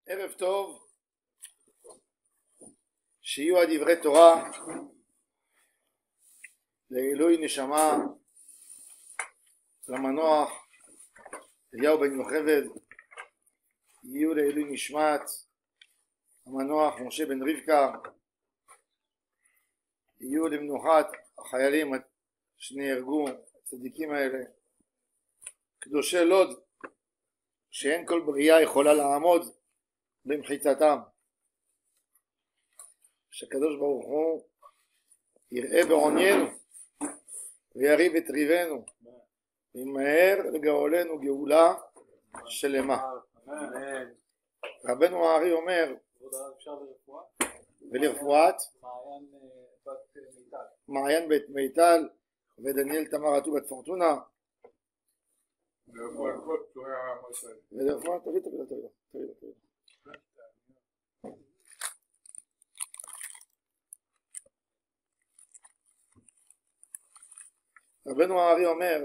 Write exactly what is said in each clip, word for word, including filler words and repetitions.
ערב טוב, שיהיו הדברי תורה לעילוי נשמה למנוח אליהו בן יוכבד, יהיו לעילוי נשמת המנוח משה בן רבקה, יהיו למנוחת החיילים שנהרגו, הצדיקים האלה, קדושי לוד שאין כל בריאה יכולה לעמוד במחיצתם, שהקדוש ברוך הוא יראה בעוניינו ויריב את ריבנו וימהר לגאולנו גאולה שלמה. רבנו הארי אומר ולרפואת מעיין בית מיטל ודניאל תמר עטו בת פורטונה ולרפואת תביא תביא תביא תביא תביא רבנו הארי אומר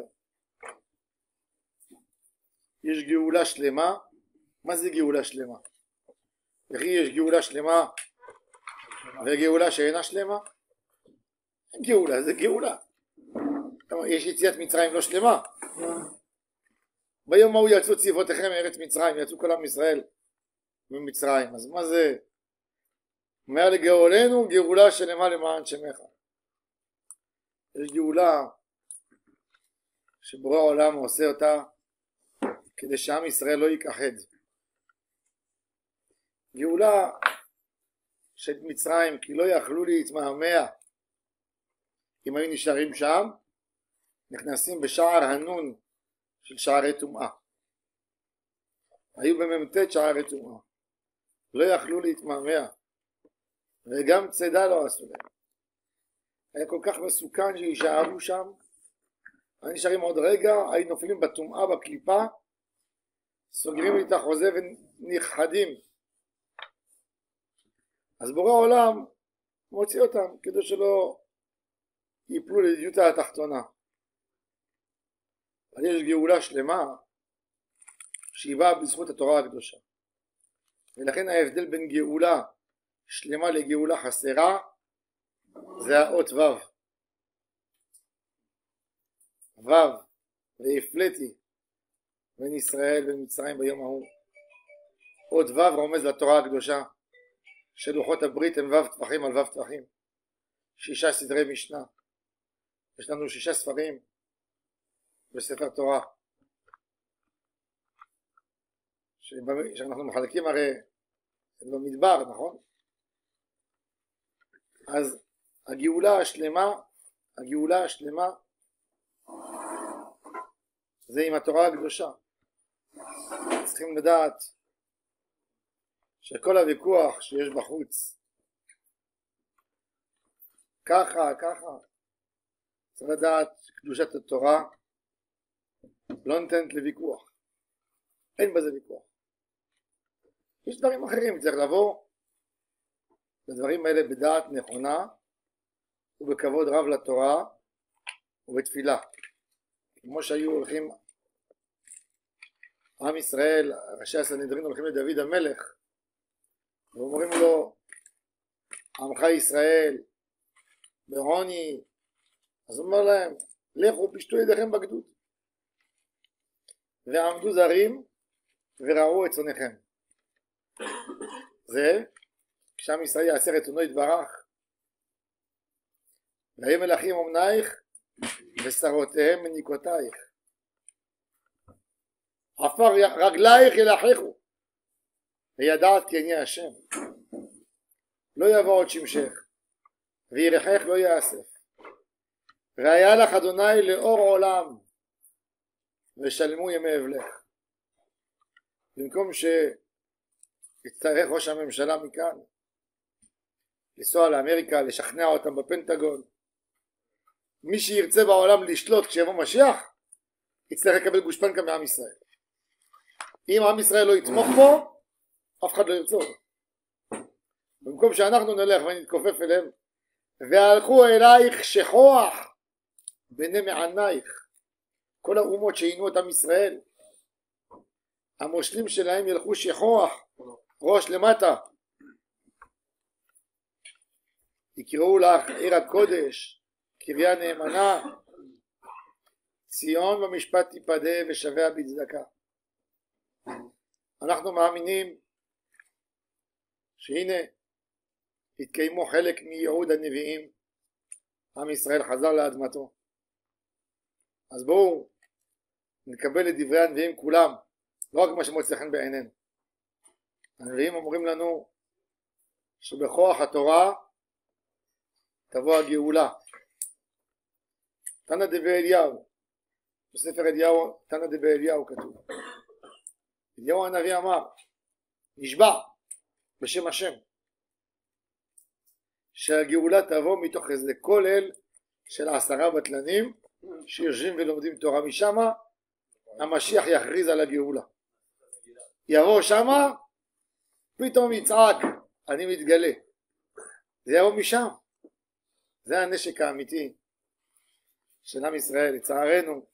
יש גאולה שלמה. מה זה גאולה שלמה? וכי יש גאולה שלמה וגאולה שאינה שלמה? אין גאולה, זה גאולה. יש יציאת מצרים לא שלמה. ביום ההוא יצאו צבאותיכם מארץ מצרים, יצאו כל עם ישראל ממצרים. אז מה זה? אומר לגאולנו גאולה שלמה למען שמך. יש גאולה שבורא העולם עושה אותה כדי שעם ישראל לא ייכחד. גאולה של מצרים כי לא יכלו להתמהמה אם היו נשארים שם, נכנסים בשער הנון של שערי טומאה, היו בממתת שערי טומאה, לא יכלו להתמהמה וגם צידה לא עשו להם. היה כל כך מסוכן שישארו שם, היו נשארים עוד רגע, היו נופלים בטומאה בקליפה, סוגרים את החוזה ונכחדים. אז בורא העולם מוציא אותם כדי שלא ייפלו לדיוטה התחתונה. אבל יש גאולה שלמה שהיא באה בזכות התורה הקדושה, ולכן ההבדל בין גאולה שלמה לגאולה חסרה זה האות וו. וו והפלאתי בין ישראל ומצרים ביום ההוא. אות וו רומז לתורה הקדושה שלוחות הברית הם וו טפחים על וו טפחים, שישה סדרי משנה. יש לנו שישה ספרים בספר תורה שאנחנו מחלקים הרי במדבר, נכון? אז הגאולה השלמה, הגאולה השלמה זה עם התורה הקדושה. צריכים לדעת שכל הוויכוח שיש בחוץ ככה ככה, צריך לדעת שקדושת התורה לא נותנת לוויכוח, אין בזה ויכוח. יש דברים אחרים, צריך לבוא לדברים האלה בדעת נכונה ובכבוד רב לתורה ובתפילה, כמו שהיו הולכים עם ישראל, ראשי הסנהדרין הולכים לדוד המלך ואומרים לו עמך ישראל בעוני, אז הוא אומר להם לכו פשטו ידיכם בגדוד, ועמדו זרים וראו את צונכם. זה כשעם ישראל יעשה רצונו יתברך. והיו מלכים אומנייך ושרותיהם מניקותייך, עפר רגלייך ילחכו וידעת כי אני השם. לא יבוא עוד שמשך וירחך לא יאסף, והיה לך אדוני לאור עולם ושלמו ימי אבלך. במקום שיצטרך ראש הממשלה מכאן לנסוע לאמריקה לשכנע אותם בפנטגון, מי שירצה בעולם לשלוט כשיבוא משיח יצטרך לקבל גושפנקה מעם ישראל. אם עם ישראל לא יתמוך בו אף אחד לא ירצה אותו. במקום שאנחנו נלך ונתכופף אליהם והלכו אלייך שכוח בני מענייך, כל האומות שעינו את עם ישראל המושלים שלהם ילכו שכוח ראש למטה. יקראו לך עיר הקודש, קריה נאמנה, ציון במשפט תיפדה ושביה בצדקה. אנחנו מאמינים שהנה התקיימו חלק מייעוד הנביאים, עם ישראל חזר לאדמתו. אז בואו נקבל את דברי הנביאים כולם, לא רק מה שמוצא חן בעינינו. הנביאים אומרים לנו שבכוח התורה תבוא הגאולה. תנא דבי אליהו, בספר אליהו, תנא דבי אליהו כתוב, אליהו הנביא אמר, נשבע בשם השם, שהגאולה תבוא מתוך איזה כולל של עשרה בטלנים שיושבים ולומדים תורה. משם המשיח יכריז על הגאולה. יבוא שמה, פתאום יצעק, אני מתגלה. זה יבוא משם. זה הנשק האמיתי של עם ישראל. לצערנו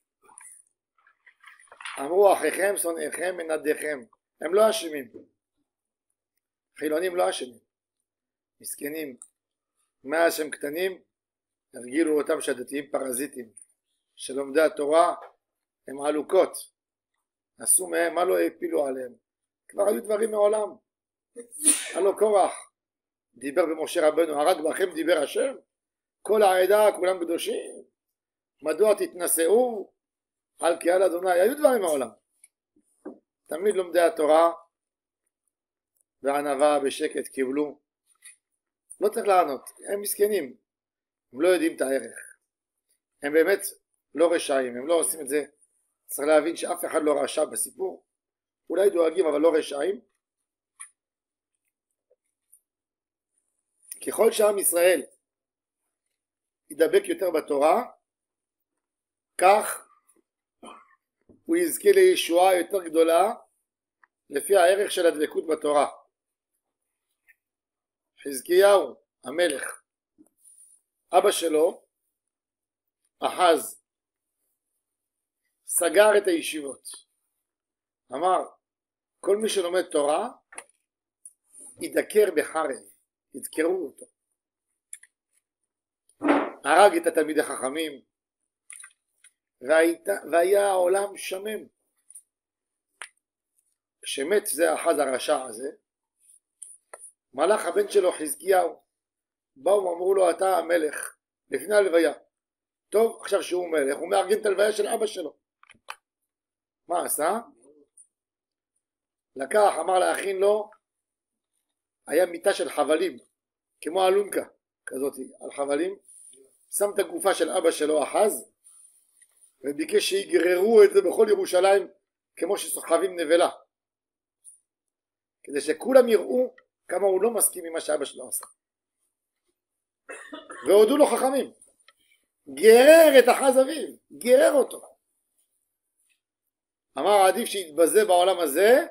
אמרו אחיכם שונאיכם מנדיכם. הם לא אשמים, חילונים לא אשמים, מסכנים. מאז שהם קטנים הרגילו אותם שהדתיים פרזיטים, שלומדי התורה הם עלוקות, עשו מהם מה לא הפילו עליהם. כבר היו דברים מעולם. הלא קורח דיבר במשה רבנו, הרג בכם דיבר השם, כל העדה כולם קדושים, מדוע תתנשאו על קהל אדוני. היו דברים מעולם. תמיד לומדי התורה בענווה בשקט קיבלו. לא צריך לענות, הם מסכנים, הם לא יודעים את הערך, הם באמת לא רשעים, הם לא עושים את זה. צריך להבין שאף אחד לא רשע בסיפור, אולי דואגים אבל לא רשעים. ככל שעם ישראל ידבק יותר בתורה, כך הוא יזכה לישועה יותר גדולה לפי הערך של הדבקות בתורה. חזקיהו המלך, אבא שלו אחז, סגר את הישיבות, אמר כל מי שלומד תורה ידקר בחרב, ידקרו אותו. הרג את התלמידי חכמים, והיה העולם שמם. כשמת זה אחז הרשע הזה, מלאך הבן שלו חזקיהו באו ואמרו לו אתה המלך לפני הלוויה. טוב, עכשיו שהוא מלך הוא מארגן את הלוויה של אבא שלו. מה עשה? לקח, אמר להכין לו, היה מיטה של חבלים כמו אלונקה כזאת על חבלים, שם את הגופה של אבא שלו אחז וביקש שיגררו את זה בכל ירושלים כמו שסוחבים נבלה, כדי שכולם יראו כמה הוא לא מסכים עם מה שאבא שלו עשה. והודו לו חכמים, גרר את אחז אביו, גרר אותו. אמר עדיף שיתבזה בעולם הזה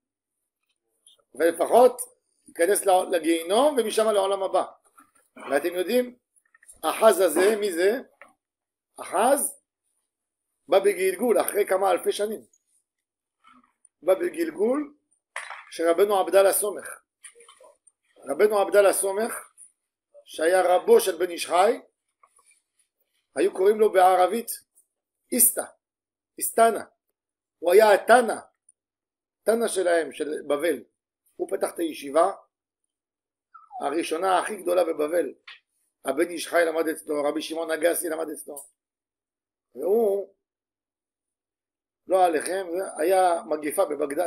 ולפחות ייכנס לגיהינום ומשם לעולם הבא. ואתם יודעים אחז הזה, מי זה? אחז בא בגלגול אחרי כמה אלפי שנים, בא בגלגול שרבנו עבדאללה סומך. רבנו עבדאללה סומך שהיה רבו של בן איש חי, היו קוראים לו בערבית איסתא, איסתנה. הוא היה התנא, תנא שלהם, של בבל. הוא פתח את הישיבה הראשונה הכי גדולה בבבל. הבן איש חי למד אצלו, רבי שמעון אגסי למד אצלו, והוא לא עליכם, היה מגיפה בבגדד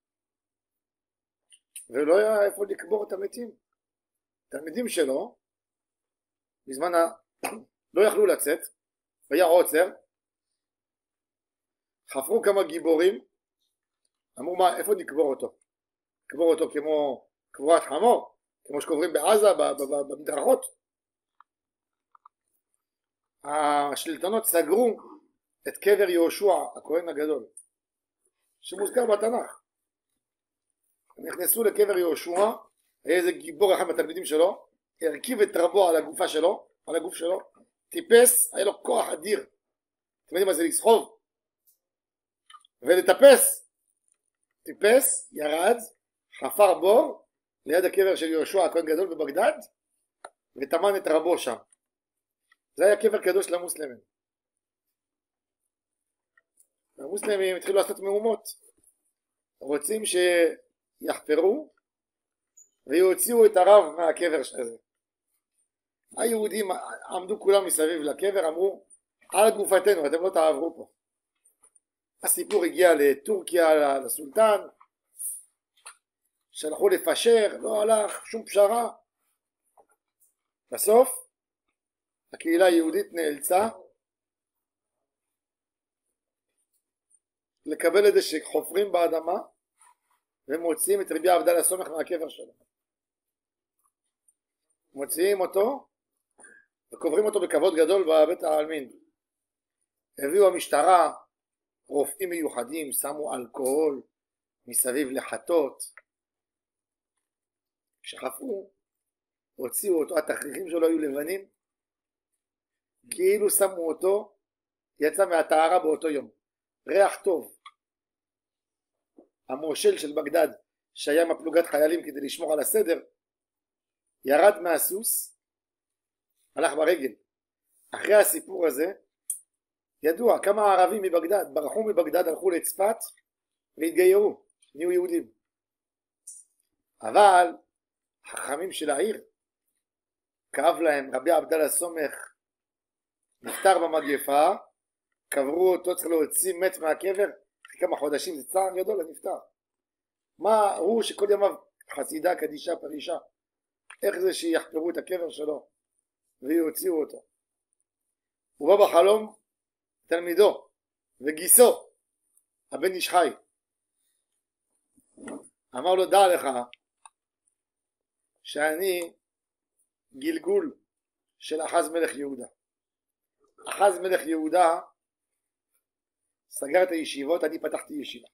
ולא היה איפה לקבור את המתים. תלמידים שלו בזמן ה... לא יכלו לצאת, היה עוצר, חפרו כמה גיבורים, אמרו מה, איפה נקבור אותו? נקבור אותו כמו קבורת חמור, כמו שקוברים בעזה במדרכות. השלטונות סגרו את קבר יהושע הכהן הגדול שמוזכר בתנ"ך. נכנסו לקבר יהושע, היה איזה גיבור אחד מהתלמידים שלו, הרכיב את רבו על הגופה שלו, על הגוף שלו, טיפס, היה לו כוח אדיר. אתם יודעים מה זה לסחוב ולטפס? טיפס, ירד, חפר בור ליד הקבר של יהושע הכהן גדול בבגדד, וטמן את רבו שם. זה היה קבר קדוש למוסלמים. המוסלמים התחילו לעשות מהומות, רוצים שיחפרו ויוציאו את הרב מהקבר הזה. היהודים עמדו כולם מסביב לקבר, אמרו על גופתנו, אתם לא תעברו פה. הסיפור הגיע לטורקיה, לסולטן, שלחו לפשר, לא הלך שום פשרה. בסוף הקהילה היהודית נאלצה לקבל את זה שחופרים באדמה ומוציאים את רבי עבדאללה סומך מהקבר שלו. מוציאים אותו וקוברים אותו בכבוד גדול בבית העלמין. הביאו המשטרה, רופאים מיוחדים, שמו אלכוהול מסביב לחטות. כשחפרו, הוציאו אותו, התכריכים שלו היו לבנים, כאילו שמו אותו, יצא מהטהרה באותו יום. ריח טוב. המושל של בגדד, שהיה עם הפלוגת חיילים כדי לשמור על הסדר, ירד מהסוס, הלך ברגל. אחרי הסיפור הזה, ידוע כמה ערבים מבגדד, ברחו מבגדד, הלכו לצפת והתגיירו, נהיו יהודים. אבל החכמים של העיר, כאב להם, רבי עבדאללה סומך נפטר במגפה, קברו אותו, צריך להוציא מת מהקבר, כמה חודשים, זה צער גדול, נפטר. מה הוא שכל ימיו חסידה, קדישה, פרישה, איך זה שיחפרו את הקבר שלו ויוציאו אותו? הוא בא בחלום תלמידו וגיסו, הבן איש חי, אמר לו, דע לך שאני גלגול של אחז מלך יהודה. אחז מלך יהודה סגר את הישיבות, אני פתחתי ישיבה.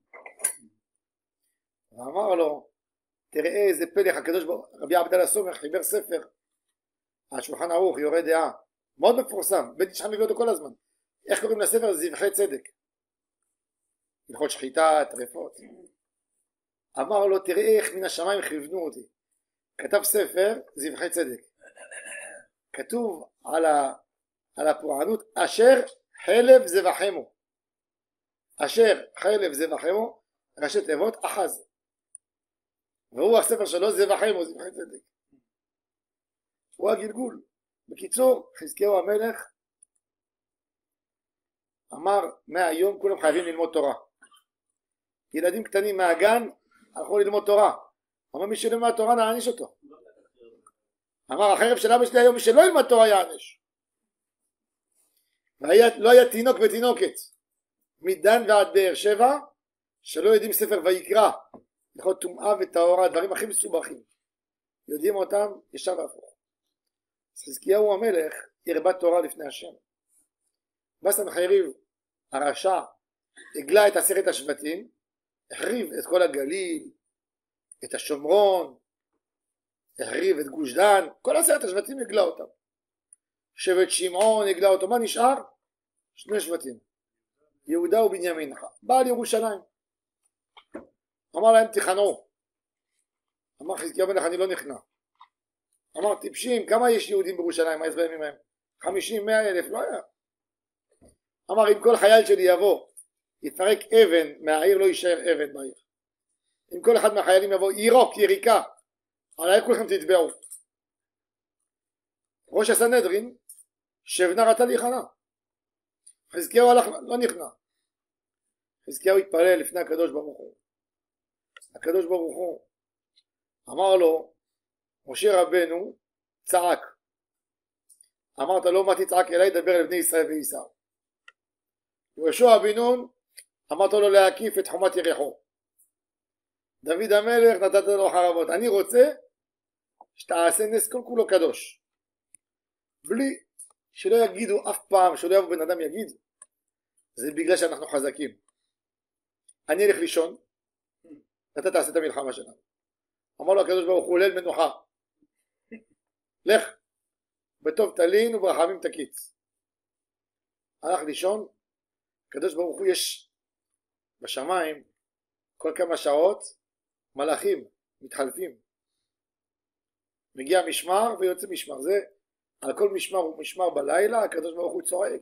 ואמר לו, תראה איזה פלך הקדוש ברוך הוא. רבי עבדאללה סומך חיבר ספר על שולחן ערוך, יורה דעה, מאוד מפורסם, בן איש חי מביא אותו כל הזמן. איך קוראים לספר? זבחי צדק, הלכות שחיטה, טרפות. אמר לו, תראה איך מן השמיים כיוונו אותי. כתב ספר זבחי צדק, כתוב על, ה... על הפורענות, אשר חלב זבחמו. אשר חלב זבחמו, ראשי תיבות אחז, והוא הספר שלו זבחמו, זבחי צדק, הוא הגלגול. בקיצור, חזקיהו המלך אמר, מהיום כולם חייבים ללמוד תורה. ילדים קטנים מהגן הלכו ללמוד תורה. אמר, מי שלמד תורה נעניש אותו. אמר, החרב של אבא שלי היום, מי שלא ילמד תורה יענש. ולא היה תינוק ותינוקת מדן ועד באר שבע שלא יודעים ספר ויקרא, יכול טומאה וטהרה, דברים הכי מסובכים, יודעים אותם ישר והפוך. חזקיהו המלך הרבה תורה לפני השם. בא סנחריב הרשע, הגלה את עשרת השבטים, החריב את כל הגליל, את השומרון, החריב את גוש דן, כל עשרת השבטים הגלה אותם. שבט שמעון הגלה אותו, מה נשאר? שני שבטים, יהודה ובנימין. בא לירושלים, אמר להם תיכנעו. אמר חזקיהו המלך, אני לא נכנע. אמר, טיפשים, כמה יש יהודים בירושלים? מה יש בימים ההם? חמישים, מאה אלף, לא היה. אמר, אם כל חייל שלי יבוא יפרק אבן מהעיר, לא יישאר אבן בעיר. אם כל אחד מהחיילים יבוא יירוק, יריקה, עליי כולכם תתבעו. ראש הסנהדרין שבנה רצה להיכנע, חזקיהו הלך, לא נכנע. חזקיהו התפלל לפני הקדוש ברוך הוא. הקדוש ברוך הוא אמר לו, משה רבנו צעק, אמרת לו, מה תצעק אליי? דבר אל בני ישראל וייסעו. יהושע בן נון אמרת לו להקיף את חומת יריחו. דוד המלך נתת לו חרבות. אני רוצה שתעשה נס כל כולו קדוש, בלי שלא יגידו אף פעם, שלא יבוא בן אדם יגיד זה בגלל שאנחנו חזקים. אני אלך לישון, אתה תעשה את המלחמה שלנו. אמר לו הקדוש ברוך הוא, ליל מנוחה, לך בטוב תלין וברחמים תקיץ. הלך לישון. הקדוש ברוך הוא יש בשמיים כל כמה שעות מלאכים מתחלפים, מגיע משמר ויוצא משמר, זה על כל משמר ומשמר בלילה הקדוש ברוך הוא צועק.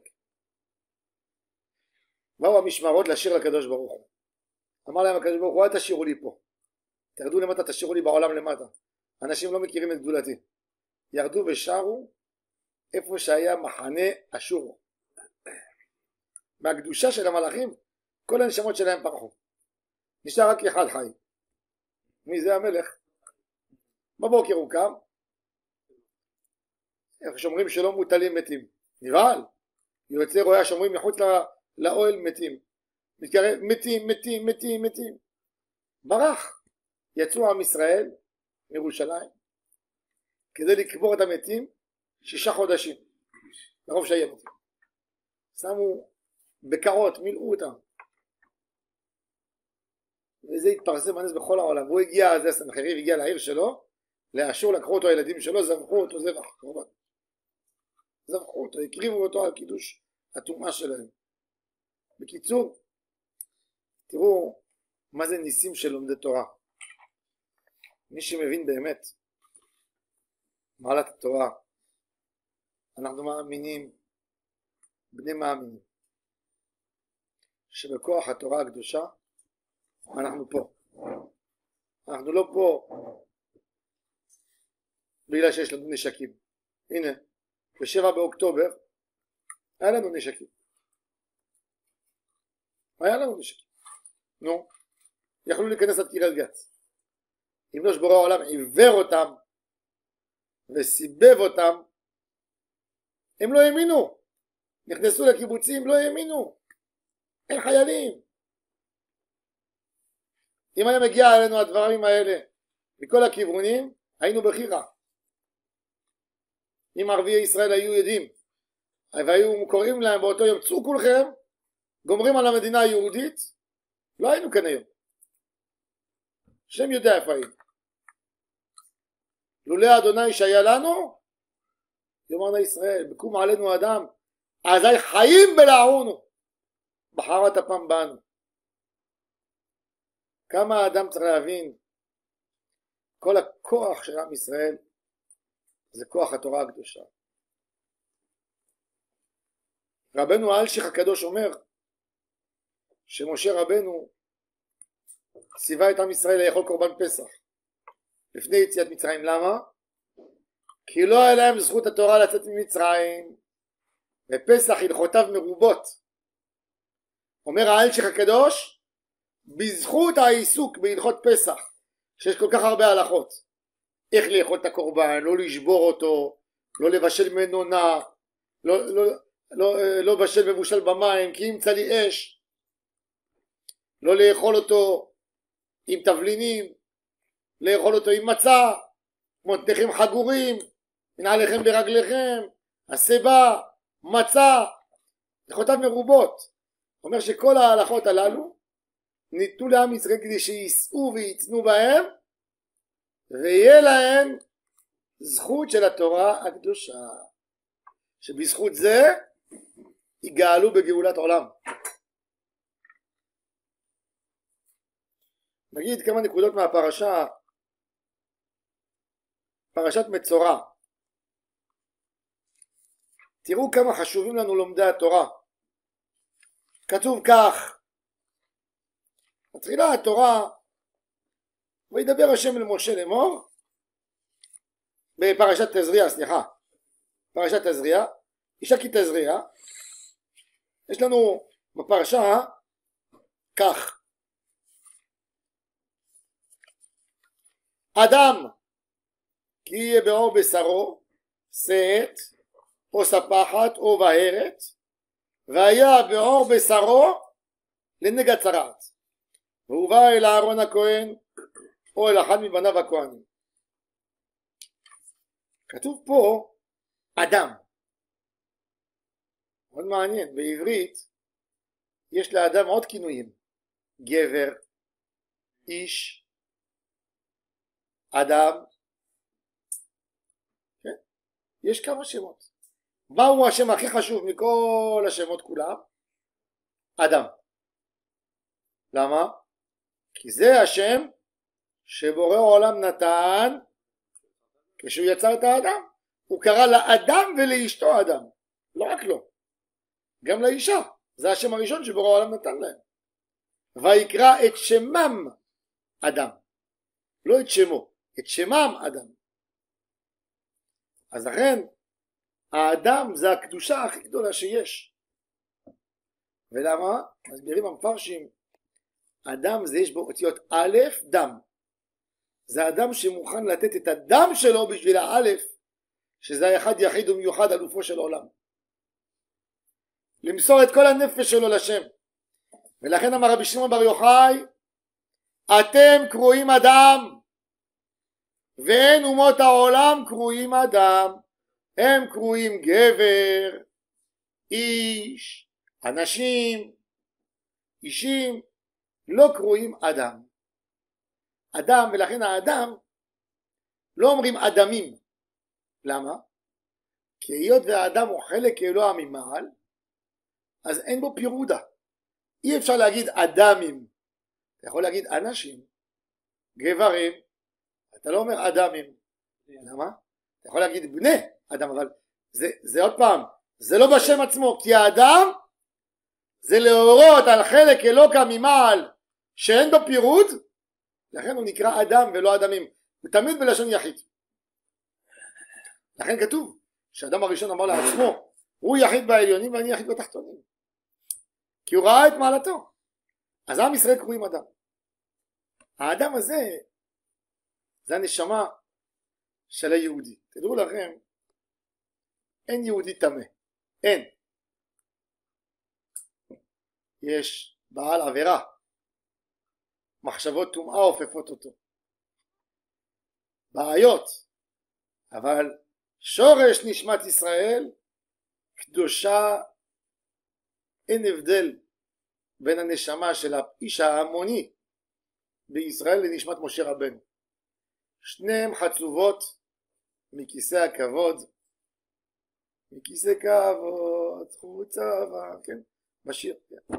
באו המשמרות לשיר לקדוש ברוך הוא, אמר להם הקדוש ברוך הוא אל תשאירו לי פה, תרדו למטה, תשאירו לי בעולם למטה, אנשים לא מכירים את גדולתי. ירדו ושרו איפה שהיה מחנה אשור, מהקדושה של המלאכים כל הנשמות שלהם פרחו, נשאר רק אחד חי. מי זה? המלך. בבוקר הוא קם, איך שומרים שלא מוטלים מתים, נבהל, יוצא רואה שומרים מחוץ לאוהל מתים, מתקרב מתים מתים מתים מתים, ברח. יצאו עם ישראל מירושלים כדי לקבור את המתים שישה חודשים, לרוב שהיה מתים, שמו בקרות, מילאו אותם, וזה התפרסם הנס בכל העולם. והוא הגיע, זה סנחריב הגיע לעיר שלו, לאשור, לקחו אותו הילדים שלו, זבחו אותו זבח, קורבן, זבחו אותו, הקריבו אותו על קידוש הטומאה שלהם. בקיצור, תראו מה זה ניסים של לומדי תורה. מי שמבין באמת מעלת התורה, אנחנו מאמינים, בני מאמינים, שבכוח התורה הקדושה אנחנו פה. אנחנו לא פה בגלל שיש לנו נשקים. הנה, בשבע באוקטובר היה לנו נשקים. היה לנו נשקים. נו, יכלו להיכנס עד קריית גת. אם לא שבורא העולם עיוור אותם וסיבב אותם, הם לא האמינו. נכנסו לקיבוצים, לא האמינו. אין חיילים. אם היה מגיע עלינו הדברים האלה מכל הכיוונים, היינו בחירה. אם ערביי ישראל היו יודעים והיו קוראים להם באותו יום צאו כולכם, גומרים על המדינה היהודית, לא היינו כאן היום. השם יודע איפה היינו. לולא אדוני שהיה לנו, יאמרנה ישראל, בקום עלינו אדם, אזי חיים בלעונו, בחרת הפעם בנו. כמה האדם צריך להבין, כל הכוח של עם ישראל זה כוח התורה הקדושה. רבנו האלשיך הקדוש אומר שמשה רבנו ציווה את עם ישראל לאכול קורבן פסח לפני יציאת מצרים. למה? כי לא היה להם זכות התורה לצאת ממצרים, ופסח הלכותיו מרובות. אומר האלשיך הקדוש, בזכות העיסוק בהלכות פסח שיש כל כך הרבה הלכות, איך לאכול את הקורבן, לא לשבור אותו, לא לבשל מנונה, לא, לא, לא, לא בשל מבושל במים כי ימצא לי אש, לא לאכול אותו עם תבלינים, לאכול אותו עם מצה, מותניכם חגורים, מנעליכם לרגליכם, הסיבה, מצה, הלכותיו מרובות. אומר שכל ההלכות הללו ניתנו לעם ישראל כדי שיסעו ויצנו בהם ויהיה להם זכות של התורה הקדושה, שבזכות זה יגאלו בגאולת עולם. נגיד כמה נקודות מהפרשה, פרשת מצורע. תראו כמה חשובים לנו לומדי התורה. כתוב כך, מתחילה התורה, וידבר השם אל משה לאמור, בפרשת תזריע, סליחה, פרשת תזריע, אישה כי תזריע, יש לנו בפרשה כך, אדם כי יהיה בעור בשרו, שאת או ספחת או בהרת, והיה בעור בשרו לנגע צרעת, והובא אל אהרון הכהן או אל אחד מבניו הכהנים. כתוב פה אדם. מאוד מעניין, בעברית יש לאדם עוד כינויים, גבר, איש, אדם, כן? יש כמה שמות. מהו השם הכי חשוב מכל השמות כולם? אדם. למה? כי זה השם שבורא העולם נתן כשהוא יצר את האדם. הוא קרא לאדם ולאשתו אדם, לא רק לו, גם לאישה. זה השם הראשון שבורא העולם נתן להם. ויקרא את שמם אדם, לא את שמו, את שמם אדם. אז לכן האדם זה הקדושה הכי גדולה שיש. ולמה? מסבירים המפרשים, אדם זה יש בו אותיות א' דם. זה אדם שמוכן לתת את הדם שלו בשביל האלף, שזה היחד יחיד ומיוחד אלופו של עולם, למסור את כל הנפש שלו לשם. ולכן אמר רבי שמעון בר יוחאי, אתם קרואים אדם ואין אומות העולם קרואים אדם. הם קרואים גבר, איש, אנשים, אישים, לא קרואים אדם. אדם, ולכן האדם לא אומרים אדמים. למה? כי היות והאדם הוא חלק אלוה ממעל, אז אין בו פירודה. אי אפשר להגיד אדמים, אתה יכול להגיד אנשים, גברים, אתה לא אומר אדמים. למה? אתה יכול להגיד בני אדם, אבל זה, זה עוד פעם, זה לא בשם עצמו, כי האדם זה להורות על חלק אלוקה ממעל שאין בו פירוד, לכן הוא נקרא אדם ולא אדמים, ותמיד בלשון יחיד. לכן כתוב שהאדם הראשון אמר לעצמו, הוא יחיד בעליונים ואני יחיד בתחתונים, כי הוא ראה את מעלתו. אז עם ישראל קרואים אדם. האדם הזה זה הנשמה של היהודי. תדעו לכם, אין יהודי טמא, אין. יש בעל עבירה, מחשבות טומאה הופפות אותו, בעיות, אבל שורש נשמת ישראל קדושה. אין הבדל בין הנשמה של האיש ההמוני בישראל לנשמת משה רבנו. שניהם חצובות מכיסא הכבוד, מכיסא כבוד חוץ אהבה, כן, בשיר. כן.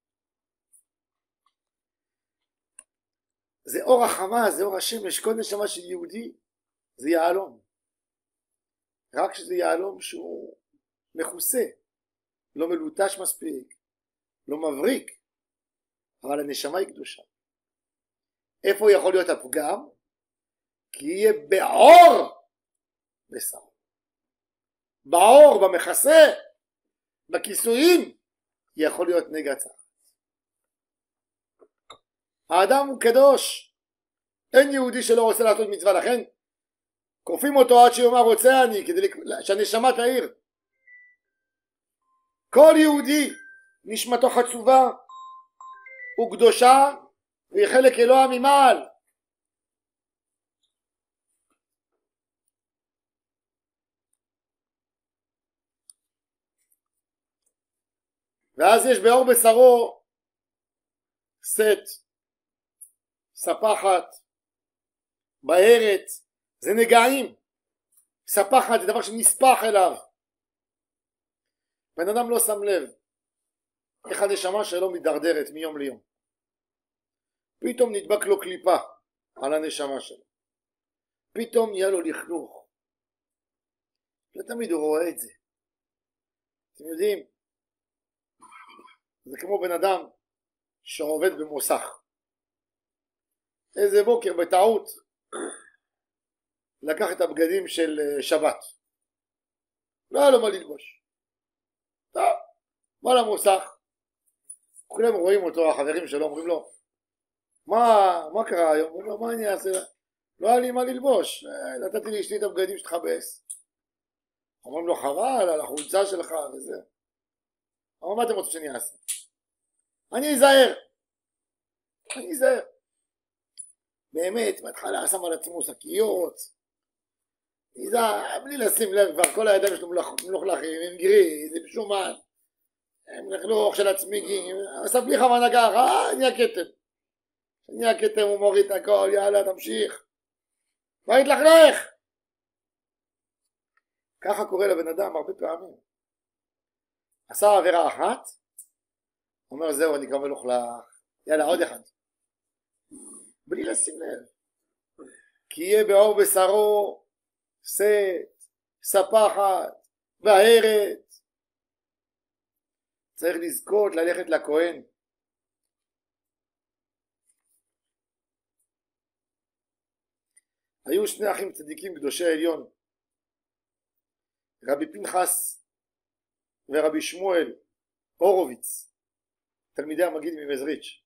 זה אור החמה, זה אור השמש. כל נשמה של יהודי זה יעלום, רק שזה יעלום שהוא מכוסה, לא מלוטש מספיק, לא מבריק, אבל הנשמה היא קדושה. איפה יכול להיות הפגם? כי יהיה בעור בשר, בעור, במכסה, בכיסויים, יכול להיות נגע צר. האדם הוא קדוש, אין יהודי שלא רוצה לעשות מצווה, לכן כופים אותו עד שיאמר רוצה אני, כדי שהנשמה תאיר. כל יהודי נשמתו חצובה וקדושה והיא חלק אלוה ממעל. ואז יש באור בשרו סט, ספחת, בהרת, זה נגעים. ספחת זה דבר שנספח אליו. בן אדם לא שם לב איך הנשמה שלו מדרדרת מיום ליום. פתאום נדבק לו קליפה על הנשמה שלו, פתאום יהיה לו לכלוך, ותמיד הוא רואה את זה. אתם יודעים, זה כמו בן אדם שעובד במוסך, איזה בוקר בטעות לקח את הבגדים של שבת, לא היה לו מה ללבוש. טוב, בא למוסך, כולם רואים אותו, החברים שלו אומרים לו, מה, מה קרה היום? הוא אומר, מה אני אעשה? לא היה לי מה ללבוש, נתתי לאשתי את הבגדים שתחבס. אומרים לו, חבל על החולצה שלך וזה. אבל מה אתם רוצים שאני אעשה? אני אזהר, אני אזהר. באמת, בהתחלה שם על עצמו שקיות, נזהר, בלי לשים לב, כבר כל הידיים שלו מלוכלכים, הם גרי, זה בשומן, הם לכלוך של הצמיגים, עשה בלי כוונה ככה, נהיה כתם. נהיה כתם, הוא מוריד את הכל, יאללה, תמשיך. מה יתלכלך? ככה קורה לבן אדם הרבה פעמים. עשה עבירה אחת, אומר זהו, אני כבר מלוכלך, יאללה, עוד אחד. בלי לשים לב. כי יהיה באור בשרו שאת, ספחת, בהרת. צריך לזכות ללכת לכהן. היו שני אחים צדיקים קדושי העליון, רבי פנחס ורבי שמואל הורוביץ, תלמידי המגיד ממזריץ'.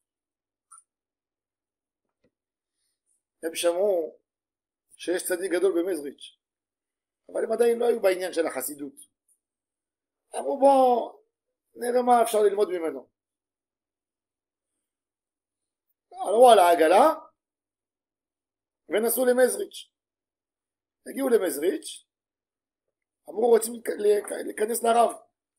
הם שמעו שיש צדיק גדול במזריץ', אבל הם עדיין לא היו בעניין של החסידות. אמרו בוא נראה מה אפשר ללמוד ממנו. עלו על העגלה ונסעו למזריץ'. הגיעו למזריץ', אמרו רוצים להיכנס לרב.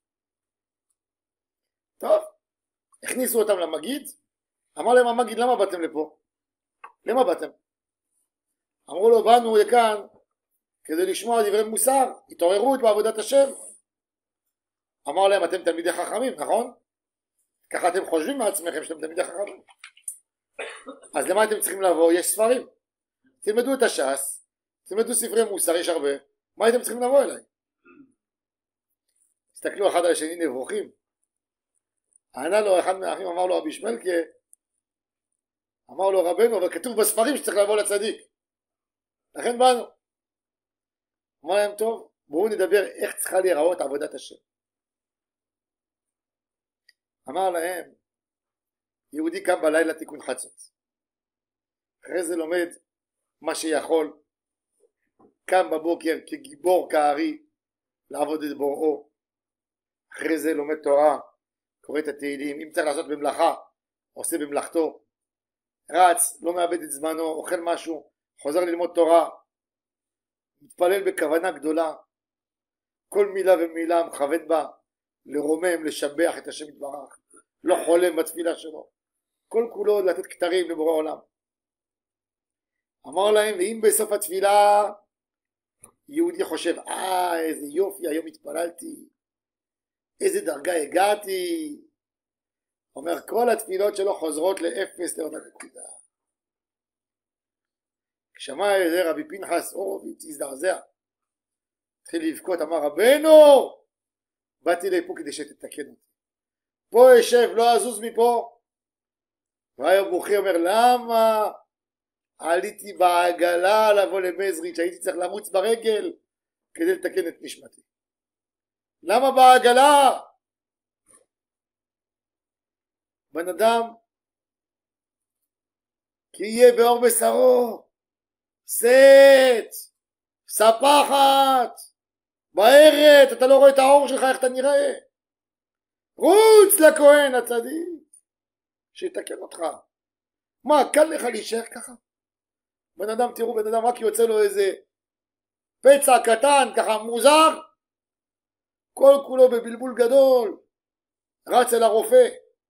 טוב, הכניסו אותם למגיד. אמר להם המגיד, למה באתם לפה? למה באתם? אמרו לו, באנו לכאן כדי לשמוע דברי מוסר, התעוררות בעבודת השם. אמר להם, אתם תלמידי חכמים, נכון? ככה אתם חושבים מעצמכם שאתם תלמידי חכמים. אז למה אתם צריכים לבוא? יש ספרים. תלמדו את הש"ס, תלמדו ספרי מוסר, יש הרבה. מה אתם צריכים לבוא אליי? הסתכלו אחד על השני נבוכים. ענה לו אחד מהאחים, אמר לו רבי שמלכה, אמר לו רבנו, אבל כתוב בספרים שצריך לבוא לצדיק, לכן באנו. אמר להם, טוב, בואו נדבר איך צריכה להיראות עבודת השם. אמר להם, יהודי קם בלילה תיקון חצות, אחרי זה לומד מה שיכול, קם בבוקר כגיבור כארי לעבוד את בוראו, אחרי זה לומד תורה, קורא את התהילים, אם צריך לעשות במלאכה עושה במלאכתו, רץ, לא מאבד את זמנו, אוכל משהו, חוזר ללמוד תורה, מתפלל בכוונה גדולה, כל מילה ומילה מכוון בה לרומם, לשבח את השם יתברך, לא חולם בתפילה שלו, כל כולו לתת כתרים לבורא עולם. אמר להם, ואם בסוף התפילה יהודי חושב, אה איזה יופי, היום התפללתי, איזה דרגה הגעתי, אומר כל התפילות שלו חוזרות לאפס לאותה נקודה. כשמע את זה רבי פנחס הורוביץ הזדעזע, התחיל לבכות, אמר רבנו, באתי לפה כדי שתתקן אותי, פה ישב, לא אזוז מפה. והיה בוכי אומר, למה עליתי בעגלה לבוא למזריץ', הייתי צריך לרוץ ברגל כדי לתקן את נשמתי, למה בעגלה? בן אדם כי יהיה באור בשרו שאת, ספחת, בהרת, אתה לא רואה את האור שלך, איך אתה נראה? רוץ לכהן הצדיק שיתקן אותך. מה, קל לך להישאר ככה? בן אדם, תראו, בן אדם רק יוצא לו איזה פצע קטן ככה מוזר, כל כולו בבלבול גדול, רץ אל הרופא.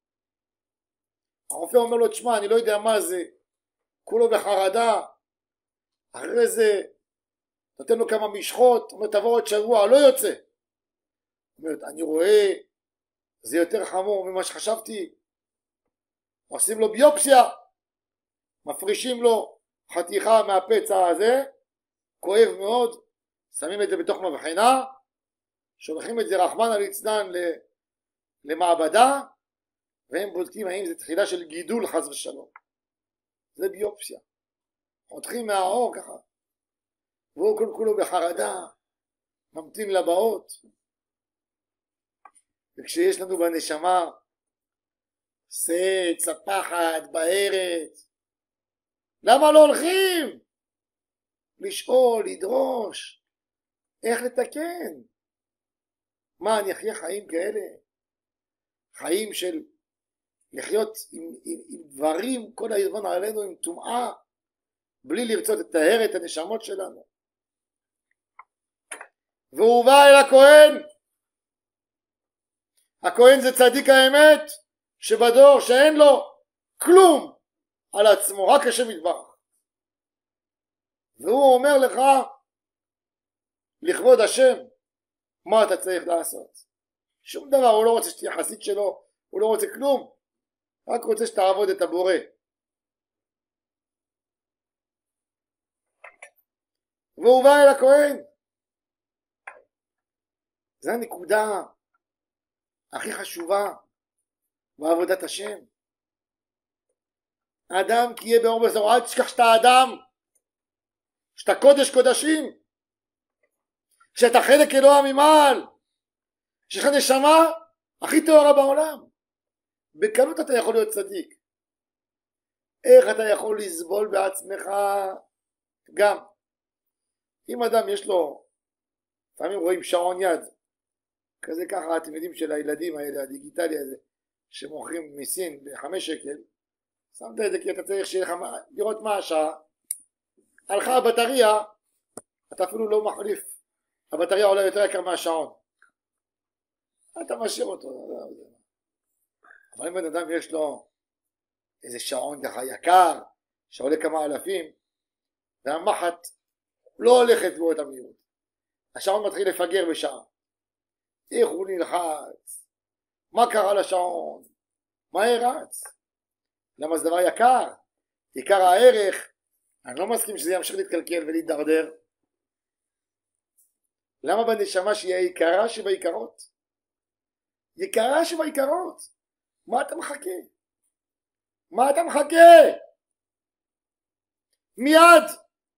הרופא אומר לו, תשמע, אני לא יודע מה זה, כולו בחרדה. אחרי זה נותן לו כמה משחות, אומר תבוא עוד שבוע, לא יוצא. אומר, אני רואה זה יותר חמור ממה שחשבתי. עושים לו ביופסיה, מפרישים לו חתיכה מהפצע הזה, כואב מאוד, שמים את זה בתוך מבחנה, שולחים את זה רחמנא ליצלן למעבדה, והם בודקים האם זה תחילה של גידול חס ושלום. זה ביופסיה. חותכים מהאור ככה, והוא כל כולו בחרדה, ממתין לבאות. וכשיש לנו בנשמה שאת, ספחת, בהרת, למה לא הולכים? לשאול, לדרוש, איך לתקן? מה, אני אחיה חיים כאלה? חיים של לחיות עם, עם, עם דברים כל הזמן עלינו עם טומאה, בלי לרצות לטהר את הנשמות שלנו. והוא בא אל הכהן. הכהן זה צדיק האמת שבדור שאין לו כלום על עצמו, רק השם יתברך. והוא אומר לך לכבוד השם מה אתה צריך לעשות. שום דבר, הוא לא רוצה שתהיה חסיד שלו, הוא לא רוצה כלום, רק רוצה שתעבוד את הבורא. והוא בא אל הכהן. זו הנקודה הכי חשובה בעבודת השם. האדם כי יהיה באור בזרוע, אל תשכח שאתה האדם, שאתה קודש קודשים, שאתה חלק אלוה ממעל, שיש לך נשמה הכי טהורה בעולם. בקלות אתה יכול להיות צדיק. איך אתה יכול לסבול בעצמך גם? אם אדם יש לו, לפעמים רואים שעון יד כזה ככה, אתם יודעים, של הילדים האלה, הדיגיטלי הזה שמוכרים מסין בחמש שקל, שמת את זה כי אתה צריך שיהיה לך לראות מה השעה. הלכה הבטריה, אתה אפילו לא מחליף, הבטריה עולה יותר יקר מהשעון, אתה משאיר אותו. אבל אם בן אדם יש לו איזה שעון ככה יקר שעולה כמה אלפים, והמחט לא הולכת באותה מהירות, השעון מתחיל לפגר בשעה, איך הוא נלחץ, מה קרה לשעון, מה הרץ? למה זה דבר יקר? עיקר הערך. אני לא מסכים שזה ימשיך להתקלקל ולהתדרדר. למה בנשמה שהיא היקרה שבעיקרות? יקרה שבעיקרות. מה אתה מחכה? מה אתה מחכה? מיד.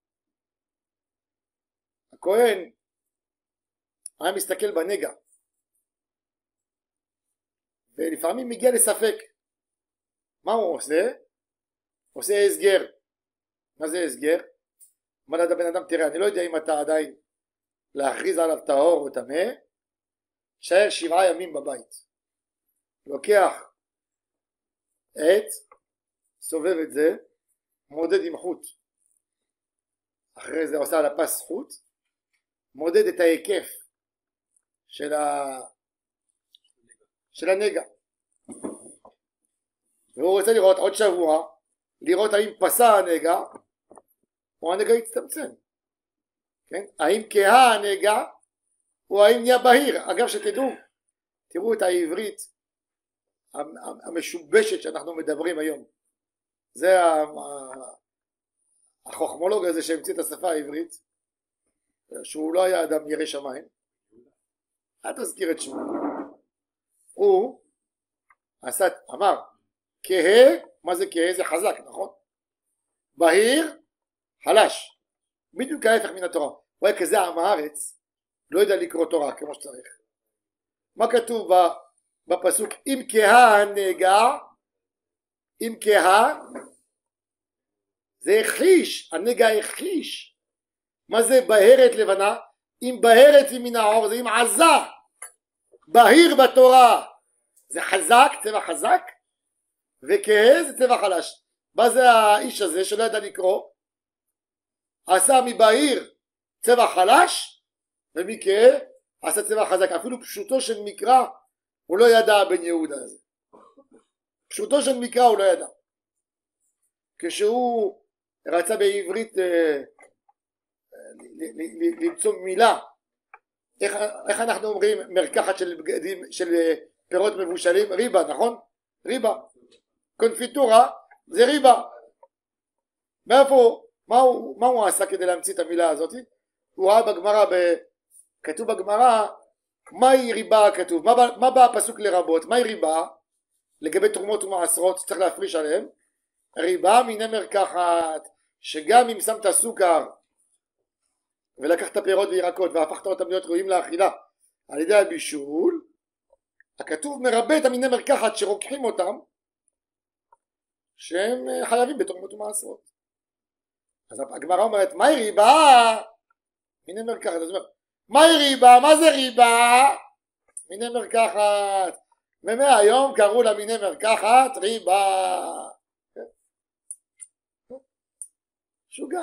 הכהן היה מסתכל בנגע, ולפעמים מגיע לספק. מה הוא עושה? עושה הסגר. מה זה הסגר? מה לדעת בן אדם, תראה, אני לא יודע אם אתה עדיין להכריז עליו טהור או טמא, שער שבעה ימים בבית. לוקח עט, סובב את זה, מודד עם חוט, אחרי זה עושה על הפס חוט, מודד את ההיקף של, ה... של הנגע, והוא רוצה לראות עוד שבוע, לראות האם פסה הנגע או הנגע יצטמצם, כן? האם כהה הנגע או האם נהיה בהיר. אגב, שתדעו, תראו את העברית המשובשת שאנחנו מדברים היום. זה החוכמולוג הזה שהמציא את השפה העברית, שהוא לא היה אדם ירא שמיים, אל תזכיר את שמו. הוא עשה, אמר כהה, מה זה כהה? זה חזק, נכון? בהיר, חלש, בדיוק ההפך מן התורה. הוא היה כזה עם הארץ, לא יודע לקרוא תורה כמו שצריך. מה כתוב בפסוק? אם כהה הנגע, אם כהה זה הכחיש, הנגע הכחיש. מה זה בהרת לבנה? אם בהרת היא מן העור, זה אם עזה. בהיר בתורה זה חזק, צבע חזק, וכהה זה צבע חלש. מה זה האיש הזה שלא ידע לקרוא? עשה מבהיר צבע חלש, ומכהה עשה צבע חזק. אפילו פשוטו של מקרא הוא לא ידע בן יהודה הזה. פשוטו של מקרא הוא לא ידע. כשהוא רצה בעברית אה, למצוא מילה, איך, איך אנחנו אומרים מרקחת של בגדים, של פירות מבושלים? ריבה, נכון? ריבה. קונפיטורה זה ריבה. מאיפה, מה הוא, מה הוא עשה כדי להמציא את המילה הזאת? הוא ראה בגמרא, ב, כתוב בגמרא, מהי ריבה כתוב? מה, מה בא הפסוק לרבות? מהי ריבה? לגבי תרומות ומעשרות צריך להפריש עליהם. ריבה מיני מרקחת, שגם אם שמת סוכר ולקחת פירות וירקות והפכת אותם להיות ראויים לאכילה על ידי הבישול, הכתוב מרבה את המיני מרקחת שרוקחים אותם, שהם חייבים בתרומות ומעשרות. אז הגמרא אומרת, מהי ריבה? מיני מרקחת. אז אומר, מהי ריבה? מה זה ריבה? מיני מרקחת. ומהיום קראו לה מיני מרקחת ריבה. שוגע.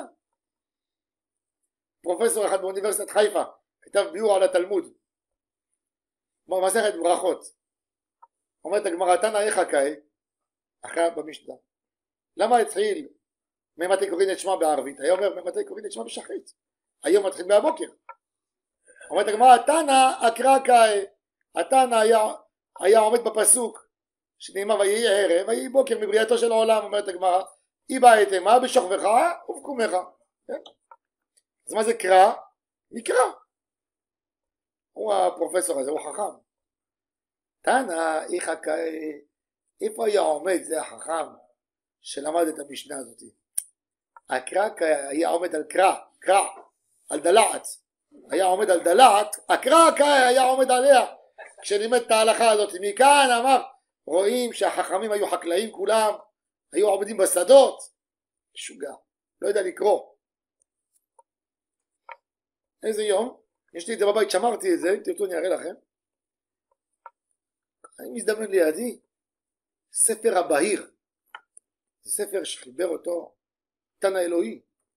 פרופסור אחד באוניברסיטת חיפה כתב ביאור על התלמוד, מסכת ברכות. אומרת הגמרא, תנא איך קאי, אחרי במשנה, למה התחיל ממתי קוראים את שמה בערבית? היה אומר ממתי קוראים את שמה בשחרית, היום מתחיל מהבוקר. אומרת הגמרא, תנא אקרא קאי, התנא היה, היה עומד בפסוק שנאמר ויהי ערב ויהי בוקר מבריאתו של העולם. אומרת הגמרא, אי בהתאמה בשוכבך ובקומך. זאת אז מה זה קרא? מקרא. הוא הפרופסור הזה, הוא חכם. תנא, איפה היה עומד זה החכם שלמד את המשנה הזאת? הקרא היה עומד על קרא, קרא, על דלעת. היה עומד על דלעת, הקרא היה עומד עליה. כשלימד את ההלכה הזאת, מכאן אמר, רואים שהחכמים היו חקלאים כולם, היו עובדים בשדות. משוגע, לא יודע לקרוא. איזה יום? יש לי את זה בבית, שמרתי את זה, תרצו אני אראה לכם. אני מזדמן לידי ספר הבהיר. זה ספר שחיבר אותו תנא אלוהי.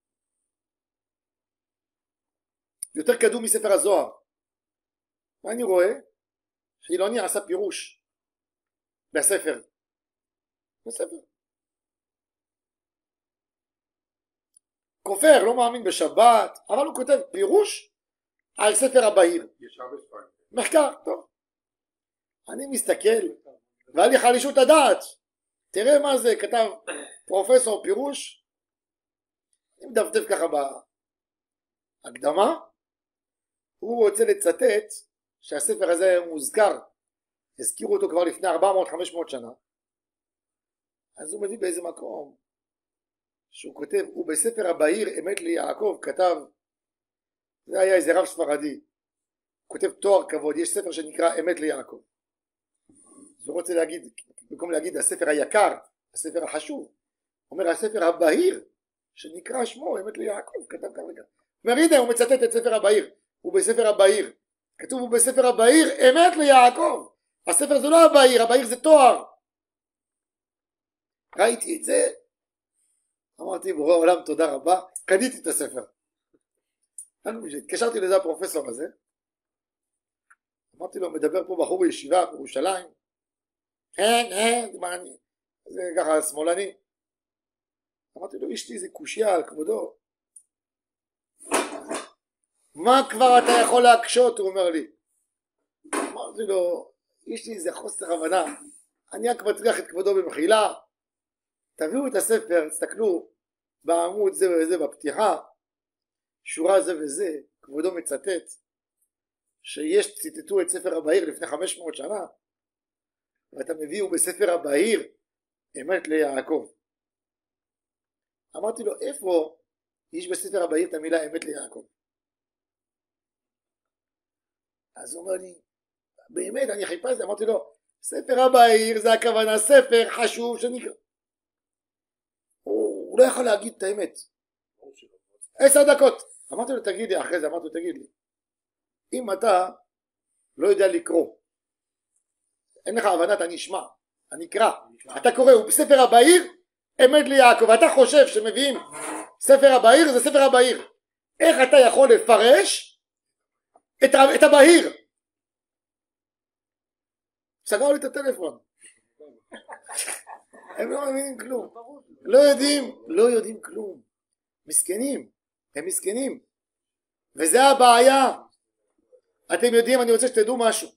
יותר קדום מספר הזוהר. מה אני רואה? חילוני עשה פירוש בספר. בספר. כופר, לא מאמין בשבת, אבל הוא כותב פירוש על ספר הבהיר. מחקר, טוב. אני מסתכל, והיה לי חלישות הדעת. תראה מה זה, כתב פרופסור פירוש. אני מדפדף ככה בהקדמה. הוא רוצה לצטט שהספר הזה מוזכר. הזכירו אותו כבר לפני ארבע מאות חמש מאות שנה. אז הוא מביא באיזה מקום שהוא כותב, הוא בספר הבהיר אמת ליעקב כתב, זה היה איזה רב ספרדי, הוא כותב תואר כבוד, יש ספר שנקרא אמת ליעקב. אז הוא רוצה להגיד, במקום להגיד הספר היקר, הספר החשוב, הוא אומר הספר הבהיר שנקרא שמו אמת ליעקב, כתב כרגע. הוא אומר הנה הוא מצטט את ספר הבהיר, הוא בספר הבהיר, כתוב הוא בספר הבהיר אמת ליעקב. הספר זה לא הבהיר, הבהיר זה תואר. ראיתי את זה, אמרתי בורא עולם תודה רבה, קניתי את הספר. התקשרתי לזה הפרופסור הזה, אמרתי לו מדבר פה בחור ישיבה בירושלים, כן, כן, מה אני, זה ככה שמאלני. אמרתי לו אשתי זה קושיה על כבודו, מה כבר אתה יכול להקשות, הוא אומר לי. אמרתי לו יש לי איזה חוסר הבנה, אני רק מטריח את כבודו במחילה, תביאו את הספר, תסתכלו בעמוד זה וזה בפתיחה, שורה זה וזה, כבודו מצטט שיש ציטטו את ספר הבהיר לפני חמש מאות שנה, ואתה מביאו בספר הבהיר אמת ליעקב. אמרתי לו איפה יש בספר הבהיר את המילה אמת ליעקב? אז הוא אומר לי באמת אני חיפשתי, אמרתי לו ספר הבהיר זה הכוונה ספר חשוב שנקרא, הוא לא יכול להגיד את האמת. עשר דקות. אמרתי לו תגיד לי אחרי זה, אמרתי לו תגיד לי, אם אתה לא יודע לקרוא, אין לך הבנה, אתה נשמע, אני אקרא, אתה קורא, הוא בספר הבהיר אמת ליעקב, אתה חושב שמביאים ספר הבהיר זה ספר הבהיר, איך אתה יכול לפרש את, את הבהיר? סגר לי את הטלפון. הם לא מבינים כלום, לא יודעים, לא יודעים כלום, מסכנים, הם מסכנים, וזה הבעיה. אתם יודעים, אני רוצה שתדעו משהו,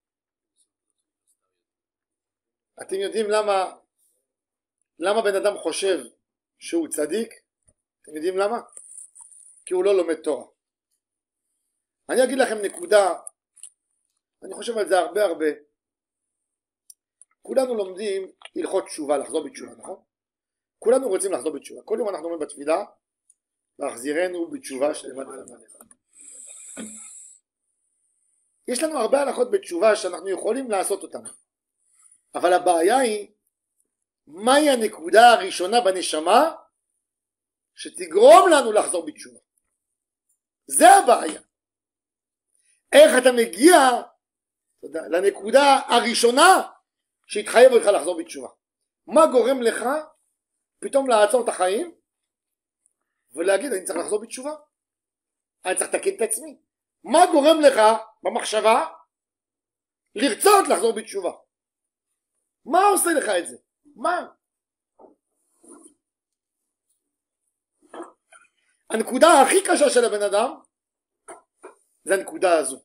אתם יודעים למה למה בן אדם חושב שהוא צדיק? אתם יודעים למה? כי הוא לא לומד תורה. אני אגיד לכם נקודה, אני חושב על זה הרבה הרבה. כולנו לומדים הלכות תשובה, לחזור בתשובה, נכון? כולנו רוצים לחזור בתשובה. כל יום אנחנו אומרים בתפילה, להחזירנו בתשובה שלמה לפניך. יש לנו הרבה הלכות בתשובה שאנחנו יכולים לעשות אותן. אבל הבעיה היא, מהי הנקודה הראשונה בנשמה שתגרום לנו לחזור בתשובה? זה הבעיה. איך אתה מגיע תודה, לנקודה הראשונה שהתחייב לך לחזור בתשובה? מה גורם לך פתאום לעצור את החיים ולהגיד אני צריך לחזור בתשובה, אני צריך לתקן את עצמי? מה גורם לך במחשבה לרצות לחזור בתשובה? מה עושה לך את זה? מה? הנקודה הכי קשה של הבן אדם זה הנקודה הזו.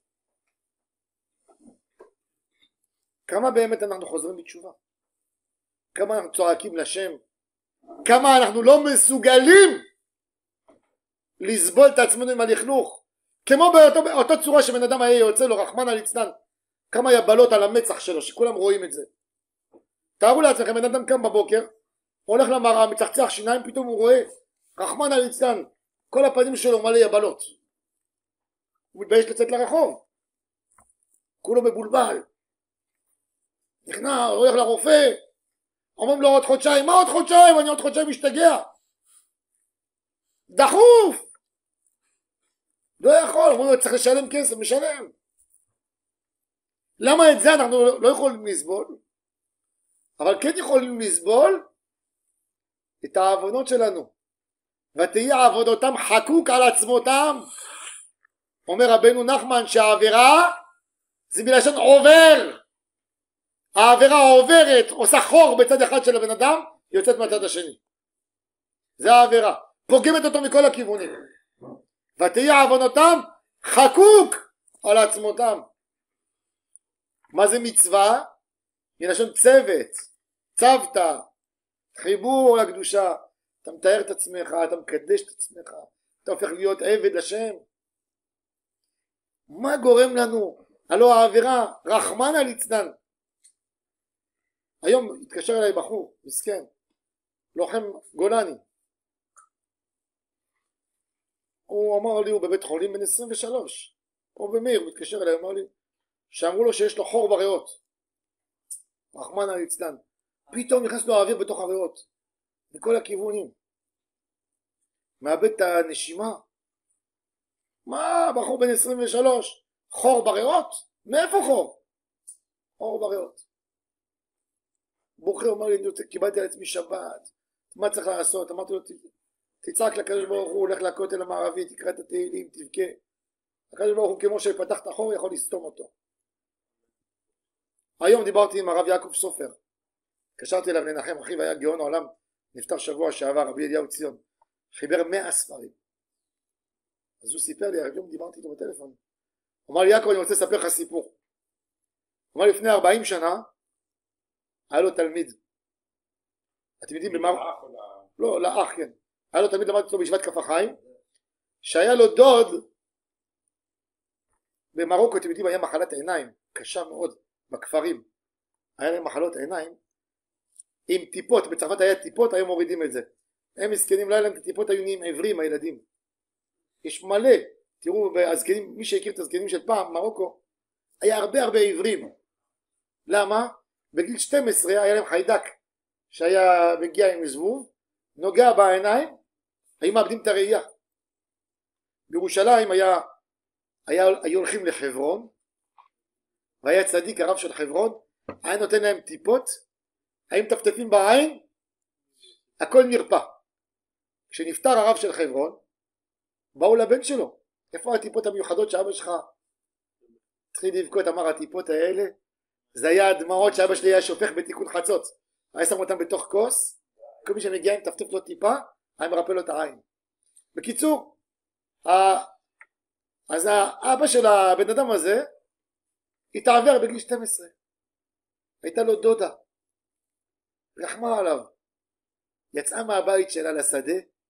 כמה באמת אנחנו חוזרים בתשובה? כמה אנחנו צועקים לשם? כמה אנחנו לא מסוגלים לסבול את עצמנו עם הלכלוך, כמו באותו, באותו צורה שבן אדם היה יוצא לו רחמנא ליצלן כמה יבלות על המצח שלו שכולם רואים את זה. תארו לעצמכם, בן אדם קם בבוקר, הולך למראה, מצחצח שיניים, פתאום הוא רואה רחמנא ליצלן כל הפנים שלו מלא יבלות, הוא מתבייש לצאת לרחוב, כולו מבולבל, נכנע, הולך לרופא, אומרים לו עוד חודשיים, מה עוד חודשיים? אני עוד חודשיים משתגע, דחוף, לא יכול, אומרים לו צריך לשלם כסף, משלם. למה את זה אנחנו לא יכולים לסבול? אבל כן יכולים לסבול את העוונות שלנו. ותהי עבודותם חקוק על עצמותם. אומר רבנו נחמן שהעבירה זה מלשון עובר, העבירה עוברת, עושה חור בצד אחד של הבן אדם, יוצאת מהצד השני, זה העבירה, פוגמת אותו מכל הכיוונים. ותהי עוונותם חקוק על עצמותם. מה זה מצווה? מלשון צוות, צוותא, חיבור לקדושה, אתה מתאר את עצמך, אתה מקדש את עצמך, אתה הופך להיות עבד לשם. מה גורם לנו? הלא העבירה, רחמנא ליצלן. היום התקשר אליי בחור מסכן, לוחם גולני, הוא אמר לי, הוא בבית חולים בן עשרים ושלוש, הוא במאיר, הוא התקשר אליי, הוא אמר לי שאמרו לו שיש לו חור בריאות, רחמנא ליצלן, פתאום נכנס לו האוויר בתוך הריאות מכל הכיוונים, מאבד את הנשימה. מה, בחור בן עשרים ושלוש, חור בריאות? מאיפה חור? חור בריאות. בוחר אומר לי, קיבלתי על עצמי שבת, מה צריך לעשות? אמרתי לו, תצעק לקדוש ברוך הוא, הולך לכותל המערבי, תקרא את התהילים, תבכה. הקדוש ברוך הוא כמו שפתח את החור יכול לסתום אותו. היום דיברתי עם הרב יעקב סופר, קשרתי אליו לנחם, אחיו היה גאון העולם, נפטר שבוע שעבר, רבי אליהו ציון, חיבר מאה ספרים. אז הוא סיפר לי, היום דיברתי איתו בטלפון, הוא אמר לי, יעקב, אני רוצה לספר לך סיפור. הוא אמר לי, לפני ארבעים שנה היה לו תלמיד, אתם יודעים במה? לא, לאח, כן. היה לו תלמיד, למדתי אותו בישיבת כף החיים, שהיה לו דוד במרוקו, אתם יודעים, היה מחלת עיניים קשה מאוד בכפרים, היה להם מחלות עיניים עם טיפות, בצרפת היה טיפות, היו מורידים את זה, הם מסכנים, לא היה להם את הטיפות, היו נהיים עיוורים הילדים, יש מלא, תראו הזקנים, מי שהכיר את הזקנים של פעם, מרוקו, היה הרבה הרבה עיוורים. למה? בגיל שתים עשרה היה להם חיידק שהיה מגיע עם זבוב, נוגע בעיניים, היו מאבדים את הראייה. בירושלים היה, היה, היו הולכים לחברון, והיה צדיק הרב של חברון, היה נותן להם טיפות, היו מטפטפים בעין, הכל נרפא. כשנפטר הרב של חברון, באו לבן שלו, איפה הטיפות המיוחדות שאבא שלך התחיל לבכות, אמר הטיפות האלה, זה היה הדמעות שאבא שלי היה שופך בתיקון חצות, היה שם אותם בתוך כוס, כל מי שמגיע עם טפטף לו טיפה, היה מרפא לו את העין. בקיצור, אז האבא של הבן אדם הזה התעבר בגיל שתים עשרה, הייתה לו דודה, רחמה עליו, יצאה מהבית שלה לשדה,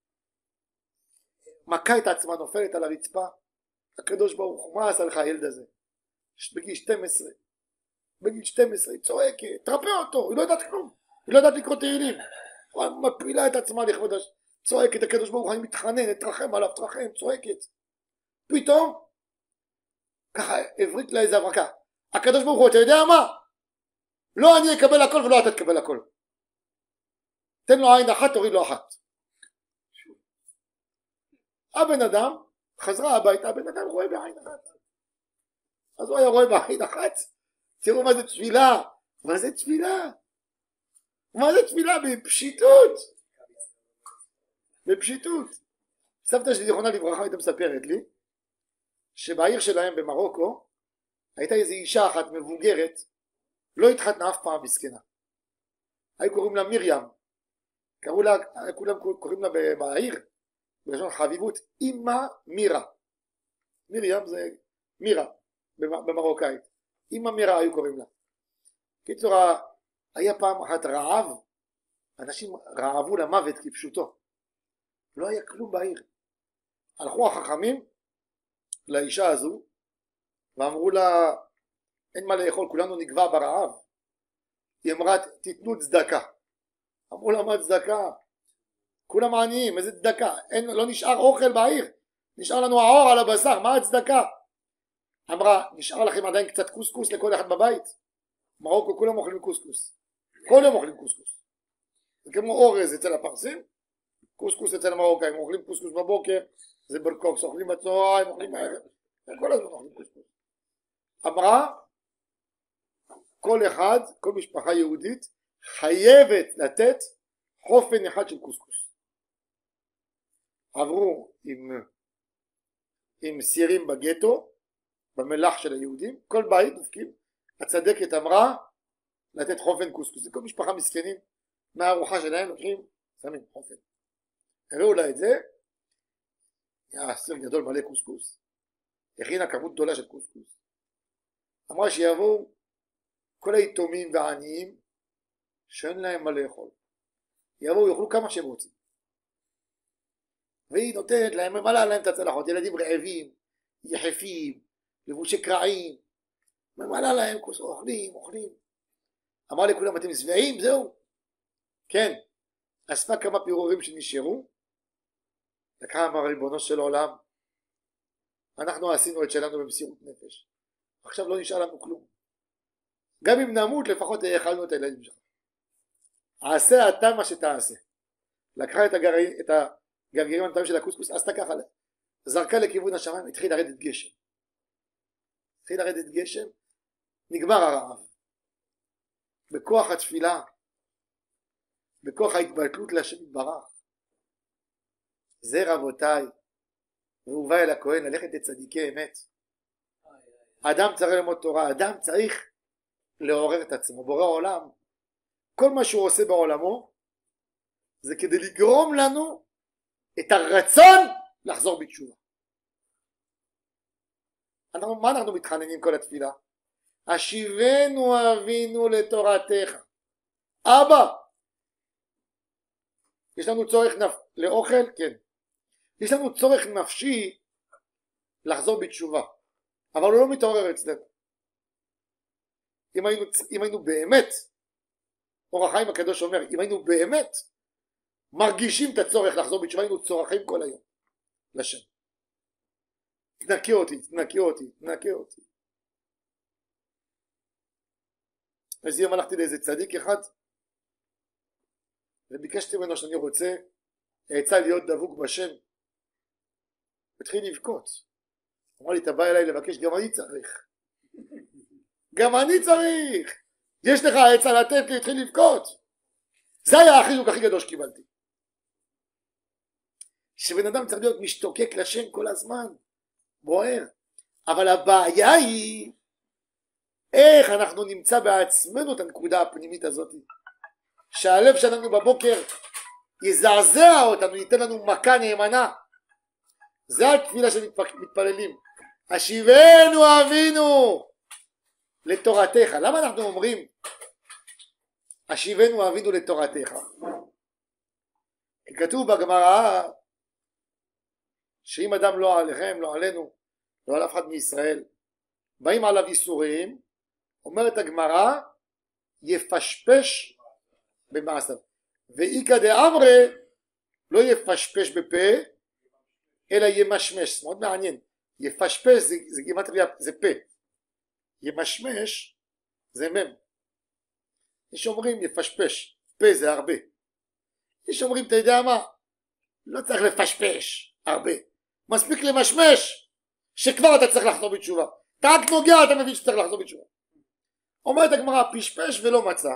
מכה את עצמה, נופלת על הרצפה, הקדוש ברוך הוא, מה עשה לך הילד הזה? בגיל שתים עשרה, בגיל שתים עשרה, היא צועקת, תרפא אותו, היא לא יודעת כלום, היא לא יודעת לקרוא תהילים, היא מפילה את עצמה לכבוד, צועקת, הקדוש ברוך הוא, אני מתחנן, תרחם עליו, תרחם, צועקת, פתאום, ככה הברית לה איזה הברקה, הקדוש ברוך הוא, אתה יודע מה? לא אני אקבל הכל ולא אתה תקבל הכל, תן לו עין אחת, תוריד לו אחת. הבן אדם חזרה הביתה, הבן אדם רואה בעין אחת, אז הוא היה רואה בעין אחת. תראו מה זה תפילה, מה זה תפילה, מה זה תפילה בפשיטות, בפשיטות. סבתא שלי זיכרונה לברכה הייתה מספרת לי שבעיר שלהם במרוקו הייתה איזו אישה אחת מבוגרת, לא התחתנה אף פעם, מסכנה, היו קוראים לה מרים, קראו לה, כולם קוראים לה בעיר בלשון חביבות אמא מירה, מרים זה מירה במרוקאית, אמא מירה היו קוראים לה. קיצור, היה פעם אחת רעב, אנשים רעבו למוות כפשוטו, לא היה כלום בעיר, הלכו החכמים לאישה הזו ואמרו לה, אין מה לאכול, כולנו נגבע ברעב. היא אמרה, תיתנו צדקה. אמרו לה, מה צדקה? כולם עניים, איזה צדקה? אין, לא נשאר אוכל בעיר, נשאר לנו העור על הבשר, מה הצדקה? אמרה, נשאר לכם עדיין קצת קוסקוס לכל אחד בבית? מרוקו כולם אוכלים קוסקוס, כל יום אוכלים קוסקוס. זה כמו אורז אצל הפרסים, קוסקוס אצל המרוקאים, אוכלים קוסקוס בבוקר, זה ברקוקס, אוכלים בצהריים, אוכלים בערב, כל הזמן אוכלים קוסקוס. אמרה, כל אחד, כל משפחה יהודית חייבת לתת חופן אחד של קוסקוס. עברו עם, עם סירים בגטו, במלח של היהודים, כל בית דופקים, הצדקת אמרה לתת חופן קוסקוס. זה כל משפחה מסכנים, מהארוחה שלהם לוקחים, שמים חופן. הראו לה את זה, היה סיר גדול מלא קוסקוס, הכינה כמות גדולה של קוסקוס. אמרה שיבואו כל היתומים והעניים שאין להם מה לאכול, יבואו יאכלו כמה שהם רוצים, והיא נותנת להם, ממלאה להם את הצלחות, ילדים רעבים, יחפים, לבושי קרעים, ממלאה להם, אוכלים, אוכלים. אמרה לכולם, אתם שבעים? זהו? כן. אספה כמה פירורים שנשארו, לקחה, אמר ריבונו של עולם, אנחנו עשינו את שלנו במסירות נפש, עכשיו לא נשאר לנו כלום, גם אם נמות לפחות האכלנו את הילדים שלך, עשה אתה מה שתעשה. לקחה את הגרעין, את הגרגירים הנטרים של הקוסקוס, עשתה ככה, זרקה לכיוון השמיים, התחיל לרדת גשם, התחיל לרדת גשם, נגמר הרעב. בכוח התפילה, בכוח ההתבטלות להשם יתברך. זה רבותיי, והובא אל הכהן ללכת לצדיקי אמת. האדם צריך ללמוד תורה, האדם צריך לעורר את עצמו. בורא עולם, כל מה שהוא עושה בעולמו זה כדי לגרום לנו את הרצון לחזור בתשובה. אנחנו, מה אנחנו מתחננים כל התפילה? השיבנו אבינו לתורתך. אבא, יש לנו צורך נפ... לאוכל? כן. יש לנו צורך נפשי לחזור בתשובה, אבל הוא לא מתעורר אצלנו. אם היינו, אם היינו באמת, אור החיים הקדוש אומר, אם היינו באמת מרגישים את הצורך לחזור בתשובה, היינו צורכים כל היום לשם. תנקי אותי, תנקי אותי, תנקי אותי. אז יום הלכתי לאיזה צדיק אחד וביקשתי ממנו שאני רוצה עצה להיות דבוק בשם. התחיל לבכות, אמר לי, אתה בא אליי לבקש, גם אני צריך, גם אני צריך, יש לך עצה לתת לי? התחיל לבכות. זה היה החיזוק הכי גדול שקיבלתי, שבן אדם צריך להיות משתוקק לשם כל הזמן, בוער. אבל הבעיה היא איך אנחנו נמצא בעצמנו את הנקודה הפנימית הזאת, שהלב שלנו בבוקר יזעזע אותנו, ייתן לנו מכה נאמנה. זה התפילה שמתפללים, השיבנו אבינו לתורתך. למה אנחנו אומרים השיבנו אבינו לתורתך? כי כתוב בגמרא שאם אדם לא עליכם, לא עלינו, לא על אף אחד מישראל, באים עליו איסורים, אומרת הגמרא, יפשפש במעשיו. ואיכא דאמרי, לא יפשפש בפה, אלא ימשמש. מאוד מעניין, יפשפש זה, זה גימטריה, זה פה, ימשמש זה מם. יש אומרים יפשפש, פה זה הרבה. יש אומרים, אתה יודע מה, לא צריך לפשפש הרבה, מספיק למשמש, שכבר אתה צריך לחזור בתשובה. אתה רק נוגע, אתה מבין שצריך לחזור בתשובה. אומרת הגמרא, פשפש ולא מצא,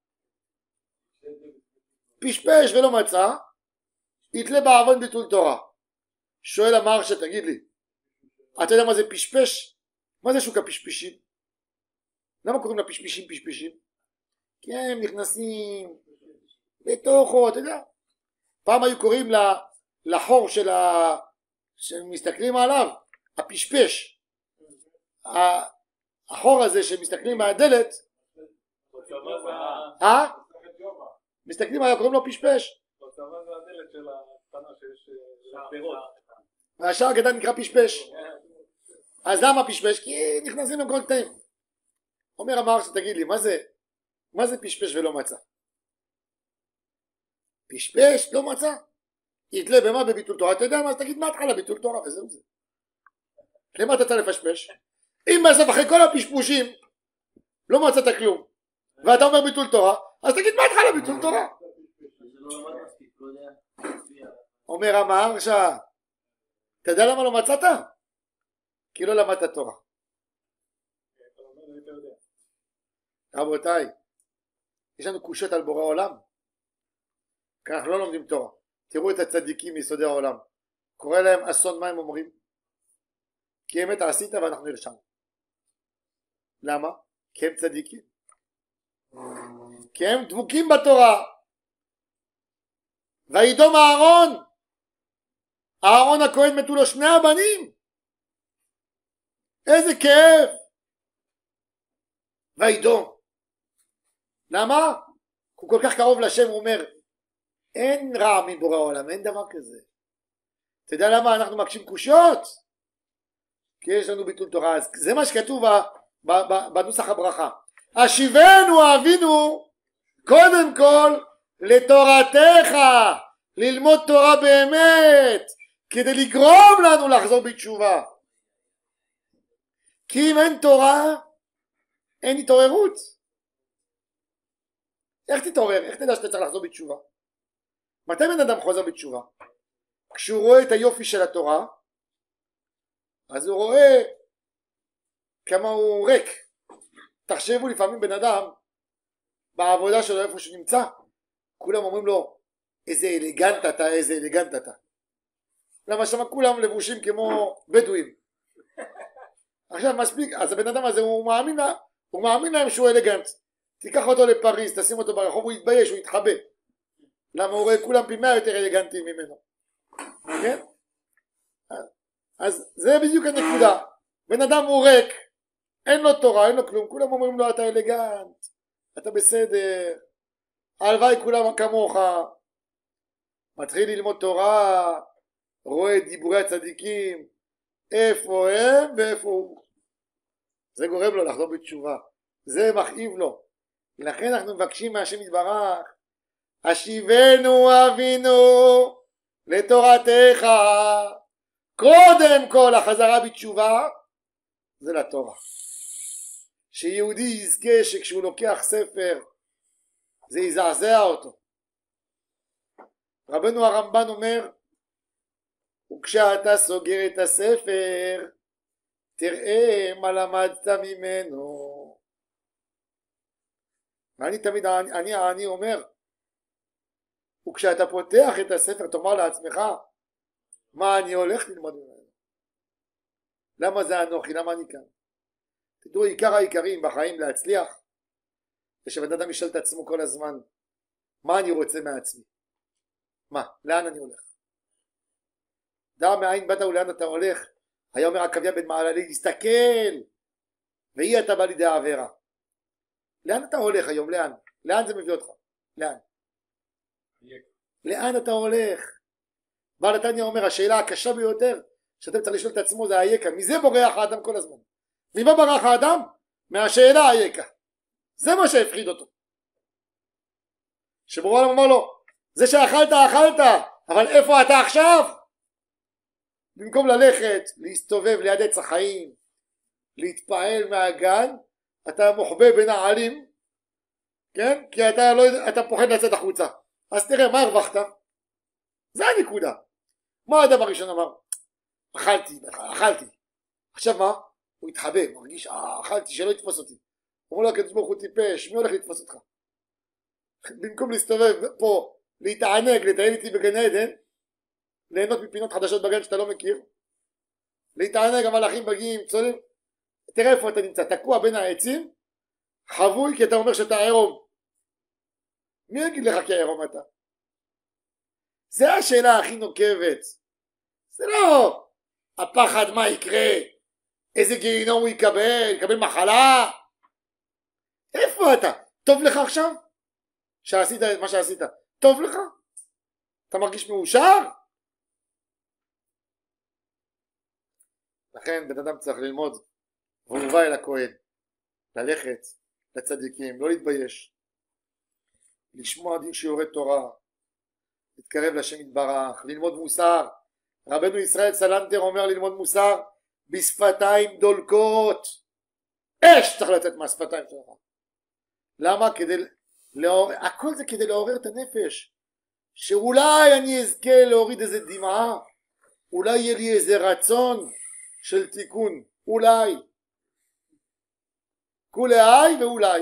פשפש ולא מצא, יתלה בעוון ביטול תורה. שואל המהרש"א, תגיד לי, אתה יודע מה זה פשפש? מה זה שוק הפשפשים? למה קוראים לפשפשים פשפשים? כי הם נכנסים בתוכו, אתה יודע. פעם היו קוראים לחור של ה... שמסתכלים עליו, הפשפש. החור הזה שמסתכלים מהדלת, אה? מסתכלים עליו, קוראים לו פשפש. בצבא זה הדלת של הקטנה שיש פירות. והשאר הקטן נקרא פשפש. אז למה פשפש? כי נכנסים למקומות קטעים. אומר המהרש"א, תגיד לי, מה זה, מה זה פשפש ולא מצא? פשפש לא מצא? יתלה במה? בביטול תורה. אתה יודע מה? אז תגיד מה התחלה ביטול תורה, וזהו זה. למה אתה צריך לפשפש? אם בסוף אחרי כל הפשפושים לא מצאת כלום ואתה אומר ביטול תורה, אז תגיד מה התחלה ביטול תורה. אומר המהרש"א, אתה יודע למה לא מצאת? כי לא למדת תורה. רבותיי, יש לנו קושיות על בורא עולם, כי אנחנו לא לומדים תורה. תראו את הצדיקים מיסודי העולם, קורא להם אסון. מה הם אומרים? כי אמת עשית ואנחנו נרשם. למה? כי הם צדיקים, כי הם דבוקים בתורה. וידום אהרון, אהרון הכהן מתו לו שני הבנים, איזה כאב. וידום, למה? הוא כל כך קרוב לשם. הוא אומר אין רע מבורא העולם, אין דבר כזה. אתה יודע למה אנחנו מקשים קושיות? כי יש לנו ביטול תורה. אז זה מה שכתוב בנוסח הברכה, השיבנו אבינו קודם כל לתורתך, ללמוד תורה באמת, כדי לגרום לנו לחזור בתשובה. כי אם אין תורה אין התעוררות. איך תתעורר? איך תדע שאתה צריך לחזור בתשובה? מתי בן אדם חוזר בתשובה? כשהוא רואה את היופי של התורה, אז הוא רואה כמה הוא ריק. תחשבו, לפעמים בן אדם בעבודה שלו איפה שהוא נמצא, כולם אומרים לו איזה אלגנט אתה, איזה אלגנט אתה. למה שם כולם לבושים כמו בדואים. עכשיו מספיק, אז הבן אדם הזה הוא מאמין, הוא מאמין להם שהוא אלגנט. תיקח אותו לפריז, תשים אותו ברחוב, הוא יתבייש, הוא יתחבא. למה הוא רואה כולם פי מאה יותר אלגנטים ממנו. כן? אז זה בדיוק הנקודה. בן אדם הוא ריק, אין לו תורה, אין לו כלום, כולם אומרים לו אתה אלגנט, אתה בסדר, הלוואי כולם כמוך. מתחיל ללמוד תורה, רואה את דיבורי הצדיקים, איפה הם ואיפה הוא. זה גורם לו לחזור בתשובה, זה מכאיב לו. לכן אנחנו מבקשים מהשם יתברך, השיבנו אבינו לתורתך. קודם כל החזרה בתשובה זה לתורה. שיהודי יזכה שכשהוא לוקח ספר זה יזעזע אותו. רבנו הרמב"ן אומר, וכשאתה סוגר את הספר תראה מה למדת ממנו. ואני תמיד, אני, אני אומר, וכשאתה פותח את הספר תאמר לעצמך, מה אני הולך ללמוד ממנו? למה זה אנוכי? למה אני כאן? תדעו, עיקר העיקרים בחיים להצליח זה שבן אדם ישאל את עצמו כל הזמן, מה אני רוצה מעצמי? מה? לאן אני הולך? דע מאין באת ולאן אתה הולך? היה אומר עקביה בן מעללי, תסתכל ואי אתה בא לידי העבירה. לאן אתה הולך היום? לאן? לאן זה מביא אותך? לאן? לאן אתה הולך? בעל התניא אומר, השאלה הקשה ביותר שאתם צריך לשאול את עצמו זה היקה. מזה בורח האדם כל הזמן. ממה ברח האדם? מהשאלה היקה. זה מה שהפחיד אותו. שבורא העולם אמר לו, זה שאכלת אכלת, אבל איפה אתה עכשיו? במקום ללכת להסתובב ליד עץ החיים, להתפעל מהגן, אתה מוחבא בנעלים, כן? כי אתה לא, אתה פוחד לצאת החוצה. אז תראה, מה הרווחת? זה הנקודה. מה האדם הראשון אמר? אכלתי, אכלתי. עכשיו מה? הוא התחבא, מרגיש, אה, אכלתי, שלא יתפוס אותי. הוא אומר לו, הקדוש ברוך הוא טיפש, מי הולך לתפוס אותך? במקום להסתובב פה, להתענג, לטייל איתי בגן עדן, ליהנות מפינות חדשות בגן שאתה לא מכיר, להתענג, המלאכים מגיעים, צולים, תראה איפה אתה נמצא, תקוע בין העצים, חבוי כי אתה אומר שאתה עירום. מי יגיד לך כי עירום אתה? זה השאלה הכי נוקבת. זה לא הפחד מה יקרה, איזה גיהינום הוא יקבל, יקבל מחלה. איפה אתה? טוב לך עכשיו? שעשית את מה שעשית, טוב לך? אתה מרגיש מאושר? לכן בן אדם צריך ללמוד, והוא מובא אל הכהן, ללכת לצדיקים, לא להתבייש, לשמוע דין שיעורי תורה, להתקרב לשם יתברך, ללמוד מוסר. רבנו ישראל סלנטר אומר ללמוד מוסר בשפתיים דולקות, אש צריך לצאת מהשפתיים שלך. למה? כדי לעורר, הכל זה כדי לעורר את הנפש, שאולי אני אזכה להוריד איזה דמעה, אולי יהיה לי איזה רצון של תיקון, אולי כולי ואולי.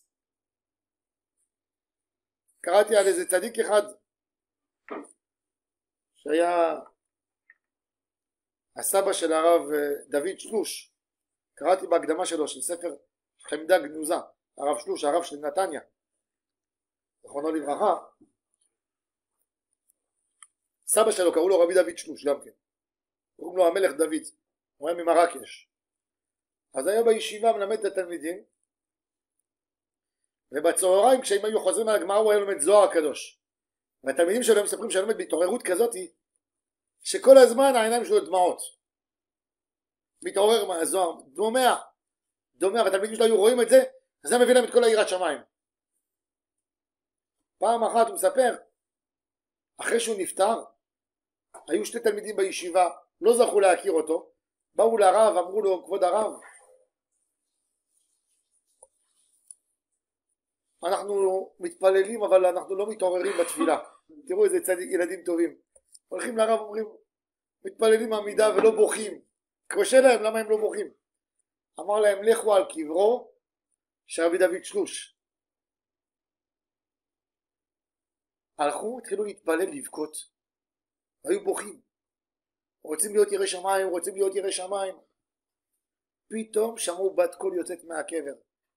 קראתי על איזה צדיק אחד שהיה הסבא של הרב דוד שלוש, קראתי בהקדמה שלו של ספר חמדה גנוזה, הרב שלוש, הרב של נתניה זכרונו לברכה. סבא שלו קראו לו רבי דוד שלוש גם כן, קוראים לו המלך דוד, הוא היה ממרקש. אז היה בישיבה מלמד את התלמידים, ובצהריים כשהם היו חוזרים על הגמרא הוא היה לומד זוהר הקדוש, והתלמידים שלו מספרים שהוא לומד בהתעוררות כזאת שכל הזמן העיניים שלו דמעות, מתעורר מהזוהר, דומע דומע, והתלמידים שלו היו רואים את זה, אז זה מביא להם את כל היראת שמיים. פעם אחת הוא מספר, אחרי שהוא נפטר היו שתי תלמידים בישיבה, לא זכו להכיר אותו, באו לרב, אמרו לו, כבוד הרב, אנחנו מתפללים אבל אנחנו לא מתעוררים בתפילה. תראו איזה צדיק, ילדים טובים, הולכים לרב, אומרים מתפללים עמידה ולא בוכים, קשה להם, למה הם לא בוכים? אמר להם, לכו על קברו של רבי דוד שלוש. הלכו, התחילו להתפלל, לבכות, היו בוכים, רוצים להיות ירא שמיים, רוצים להיות ירא שמיים. פתאום שמעו בת קול יוצאת מהקבר,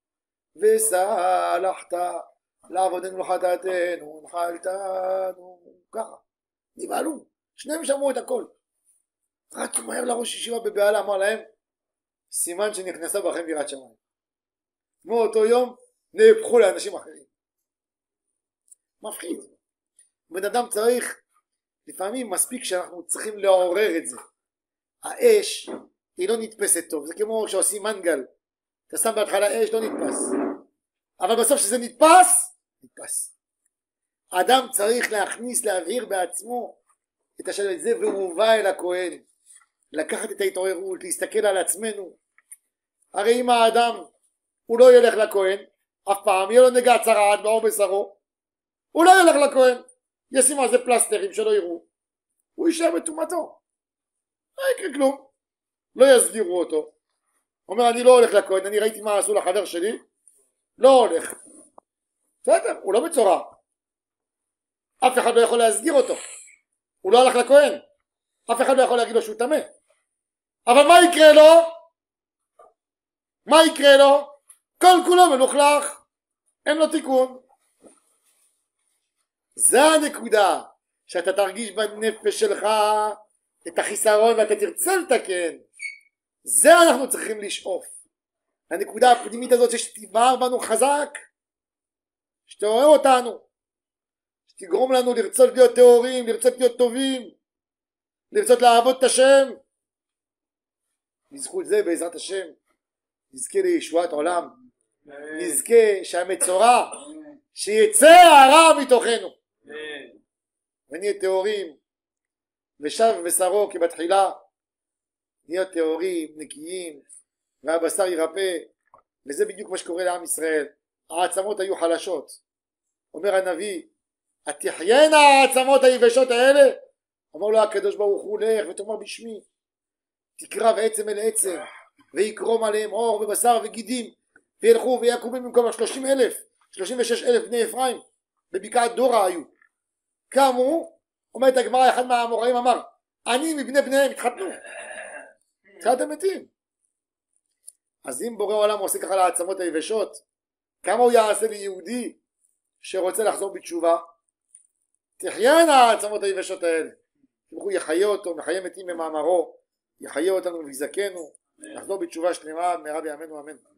וסלחת לעבודנו לחטאתנו נחלתנו, ככה נבהלו, שניהם שמעו את הכל, רצו מהר לראש ישיבה בבהלה, אמר להם, סימן שנכנסה בכם יראת שמיים. מאותו יום נהפכו לאנשים אחרים. מפחיד. בן אדם צריך, לפעמים מספיק שאנחנו צריכים לעורר את זה. האש היא לא נתפסת טוב, זה כמו שעושים מנגל, אתה שם בהתחלה אש, לא נתפס, אבל בסוף שזה נתפס, נתפס. האדם צריך להכניס, להבהיר בעצמו את השאלה הזה, והוא בא אל הכהן, לקחת את ההתעוררות, להסתכל על עצמנו. הרי אם האדם הוא לא ילך לכהן אף פעם, יהיה לו נגע צרעת בעור בשרו, הוא לא ילך לכהן, ישים על זה פלסטרים שלא יראו, הוא יישאר בטומאתו, לא יקרה כלום, לא יסגירו אותו. אומר, אני לא הולך לכהן, אני ראיתי מה עשו לחבר שלי, לא הולך. בסדר, הוא לא בצורה, אף אחד לא יכול להסגיר אותו, הוא לא הלך לכהן, אף אחד לא יכול להגיד לו שהוא טמא. אבל מה יקרה לו? מה יקרה לו? כל כולו מלוכלך, אין לו תיקון. זה הנקודה, שאתה תרגיש בנפש שלך את החיסרון ואתה תרצה לתקן. זה אנחנו צריכים לשאוף, הנקודה הפנימית הזאת שתבער בנו חזק, שתעורר אותנו, שתגרום לנו לרצות להיות טהורים, לרצות להיות טובים, לרצות לעבוד את השם. בזכות זה בעזרת השם נזכה לישועת עולם, נזכה שהמצורע שיצא הרע מתוכנו ונהיה טהורים ושב ושרו כבתחילה, נהיה טהורים, נקיים, והבשר ירפא. וזה בדיוק מה שקורה לעם ישראל. העצמות היו חלשות, אומר הנביא, התחיינה העצמות היבשות האלה? אמר לו הקדוש ברוך הוא, לך ותאמר בשמי, תקרב עצם אל עצם ויקרום עליהם אור ובשר וגידים, וילכו ויקומו במקום השלושים אלף, שלושים ושש אלף בני אפרים בבקעת דורה היו, קמו. אומרת הגמרא, אחד מהאמוראים אמר, אני מבני בניהם התחתנו, תחילת המתים. אז אם בורא עולם עושה ככה לעצמות היבשות, כמה הוא יעשה ליהודי שרוצה לחזור בתשובה? תחיינה העצמות היבשות האלה, הוא יחיה אותו, מחיה מתים במאמרו, יחיה אותנו ויזכנו, לחזור בתשובה שלמה, מהרה בימינו אמן.